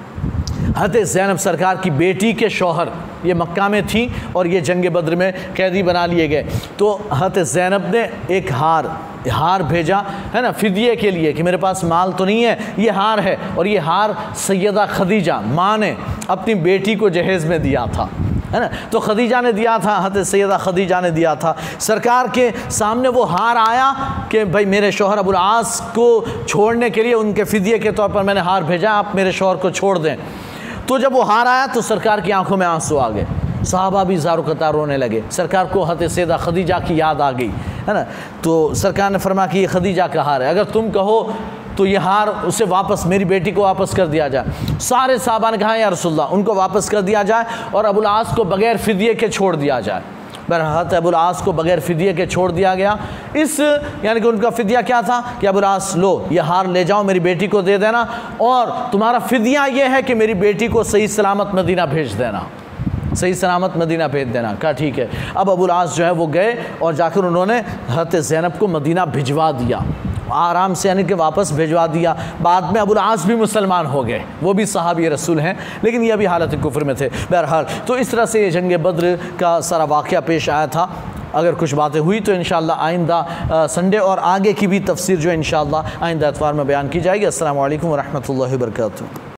A: हज़रत ज़ैनब सरकार की बेटी के शौहर, ये मक्का में थी और ये जंगे बद्र में कैदी बना लिए गए। तो हज़रत ज़ैनब ने एक हार हार भेजा, है ना, फ़िदिये के लिए कि मेरे पास माल तो नहीं है, ये हार है, और ये हार सैयदा खदीजा माँ ने अपनी बेटी को जहेज़ में दिया था, है ना। तो खदीजा ने दिया था, हज़रत सैयदा खदीजा ने दिया था। सरकार के सामने वो हार आया कि भाई मेरे शौहर अबुल आस को छोड़ने के लिए उनके फ़िदिये के तौर पर मैंने हार भेजा, आप मेरे शौहर को छोड़ दें। तो जब वो हार आया तो सरकार की आंखों में आंसू आ गए, सहाबा भी ज़ारो कतार रोने लगे, सरकार को हज़रत सैयदा खदीजा की याद आ गई, है ना। तो सरकार ने फरमाया कि ये खदीजा का हार है, अगर तुम कहो तो ये हार उसे वापस, मेरी बेटी को वापस कर दिया जाए। सारे साहबा ने कहा या रसूलल्लाह उनको वापस कर दिया जाए और अबुल आस को बगैर फिदिये के छोड़ दिया जाए। बहरहाल अबुल आस को बगैर फिदिये के छोड़ दिया गया। इस यानी कि उनका फिदिया क्या था कि अबुल आस लो ये हार ले जाओ, मेरी बेटी को दे देना, और तुम्हारा फिदिया ये है कि मेरी बेटी को सही सलामत मदीना भेज देना, सही सलामत मदीना भेज देना। कहा ठीक है। अब अबुल आस जो है वो गए और जाकर उन्होंने हज़रत ज़ैनब को मदीना भिजवा दिया, आराम से यानी कि वापस भिजवा दिया। बाद में अबुल आस भी मुसलमान हो गए, वो भी सहाबी रसूल हैं, लेकिन ये भी हालत कुफ्र में थे। बहरहाल तो इस तरह से ये जंग बद्र का सारा वाक़या पेश आया था। अगर कुछ बातें हुई तो इंशाअल्लाह आइंदा संडे और आगे की भी तफसीर जो है इंशाअल्लाह आइंदा एतवार में बयान की जाएगी। अस्सलामु अलैकुम व रहमतुल्लाहि व बरकातुहू।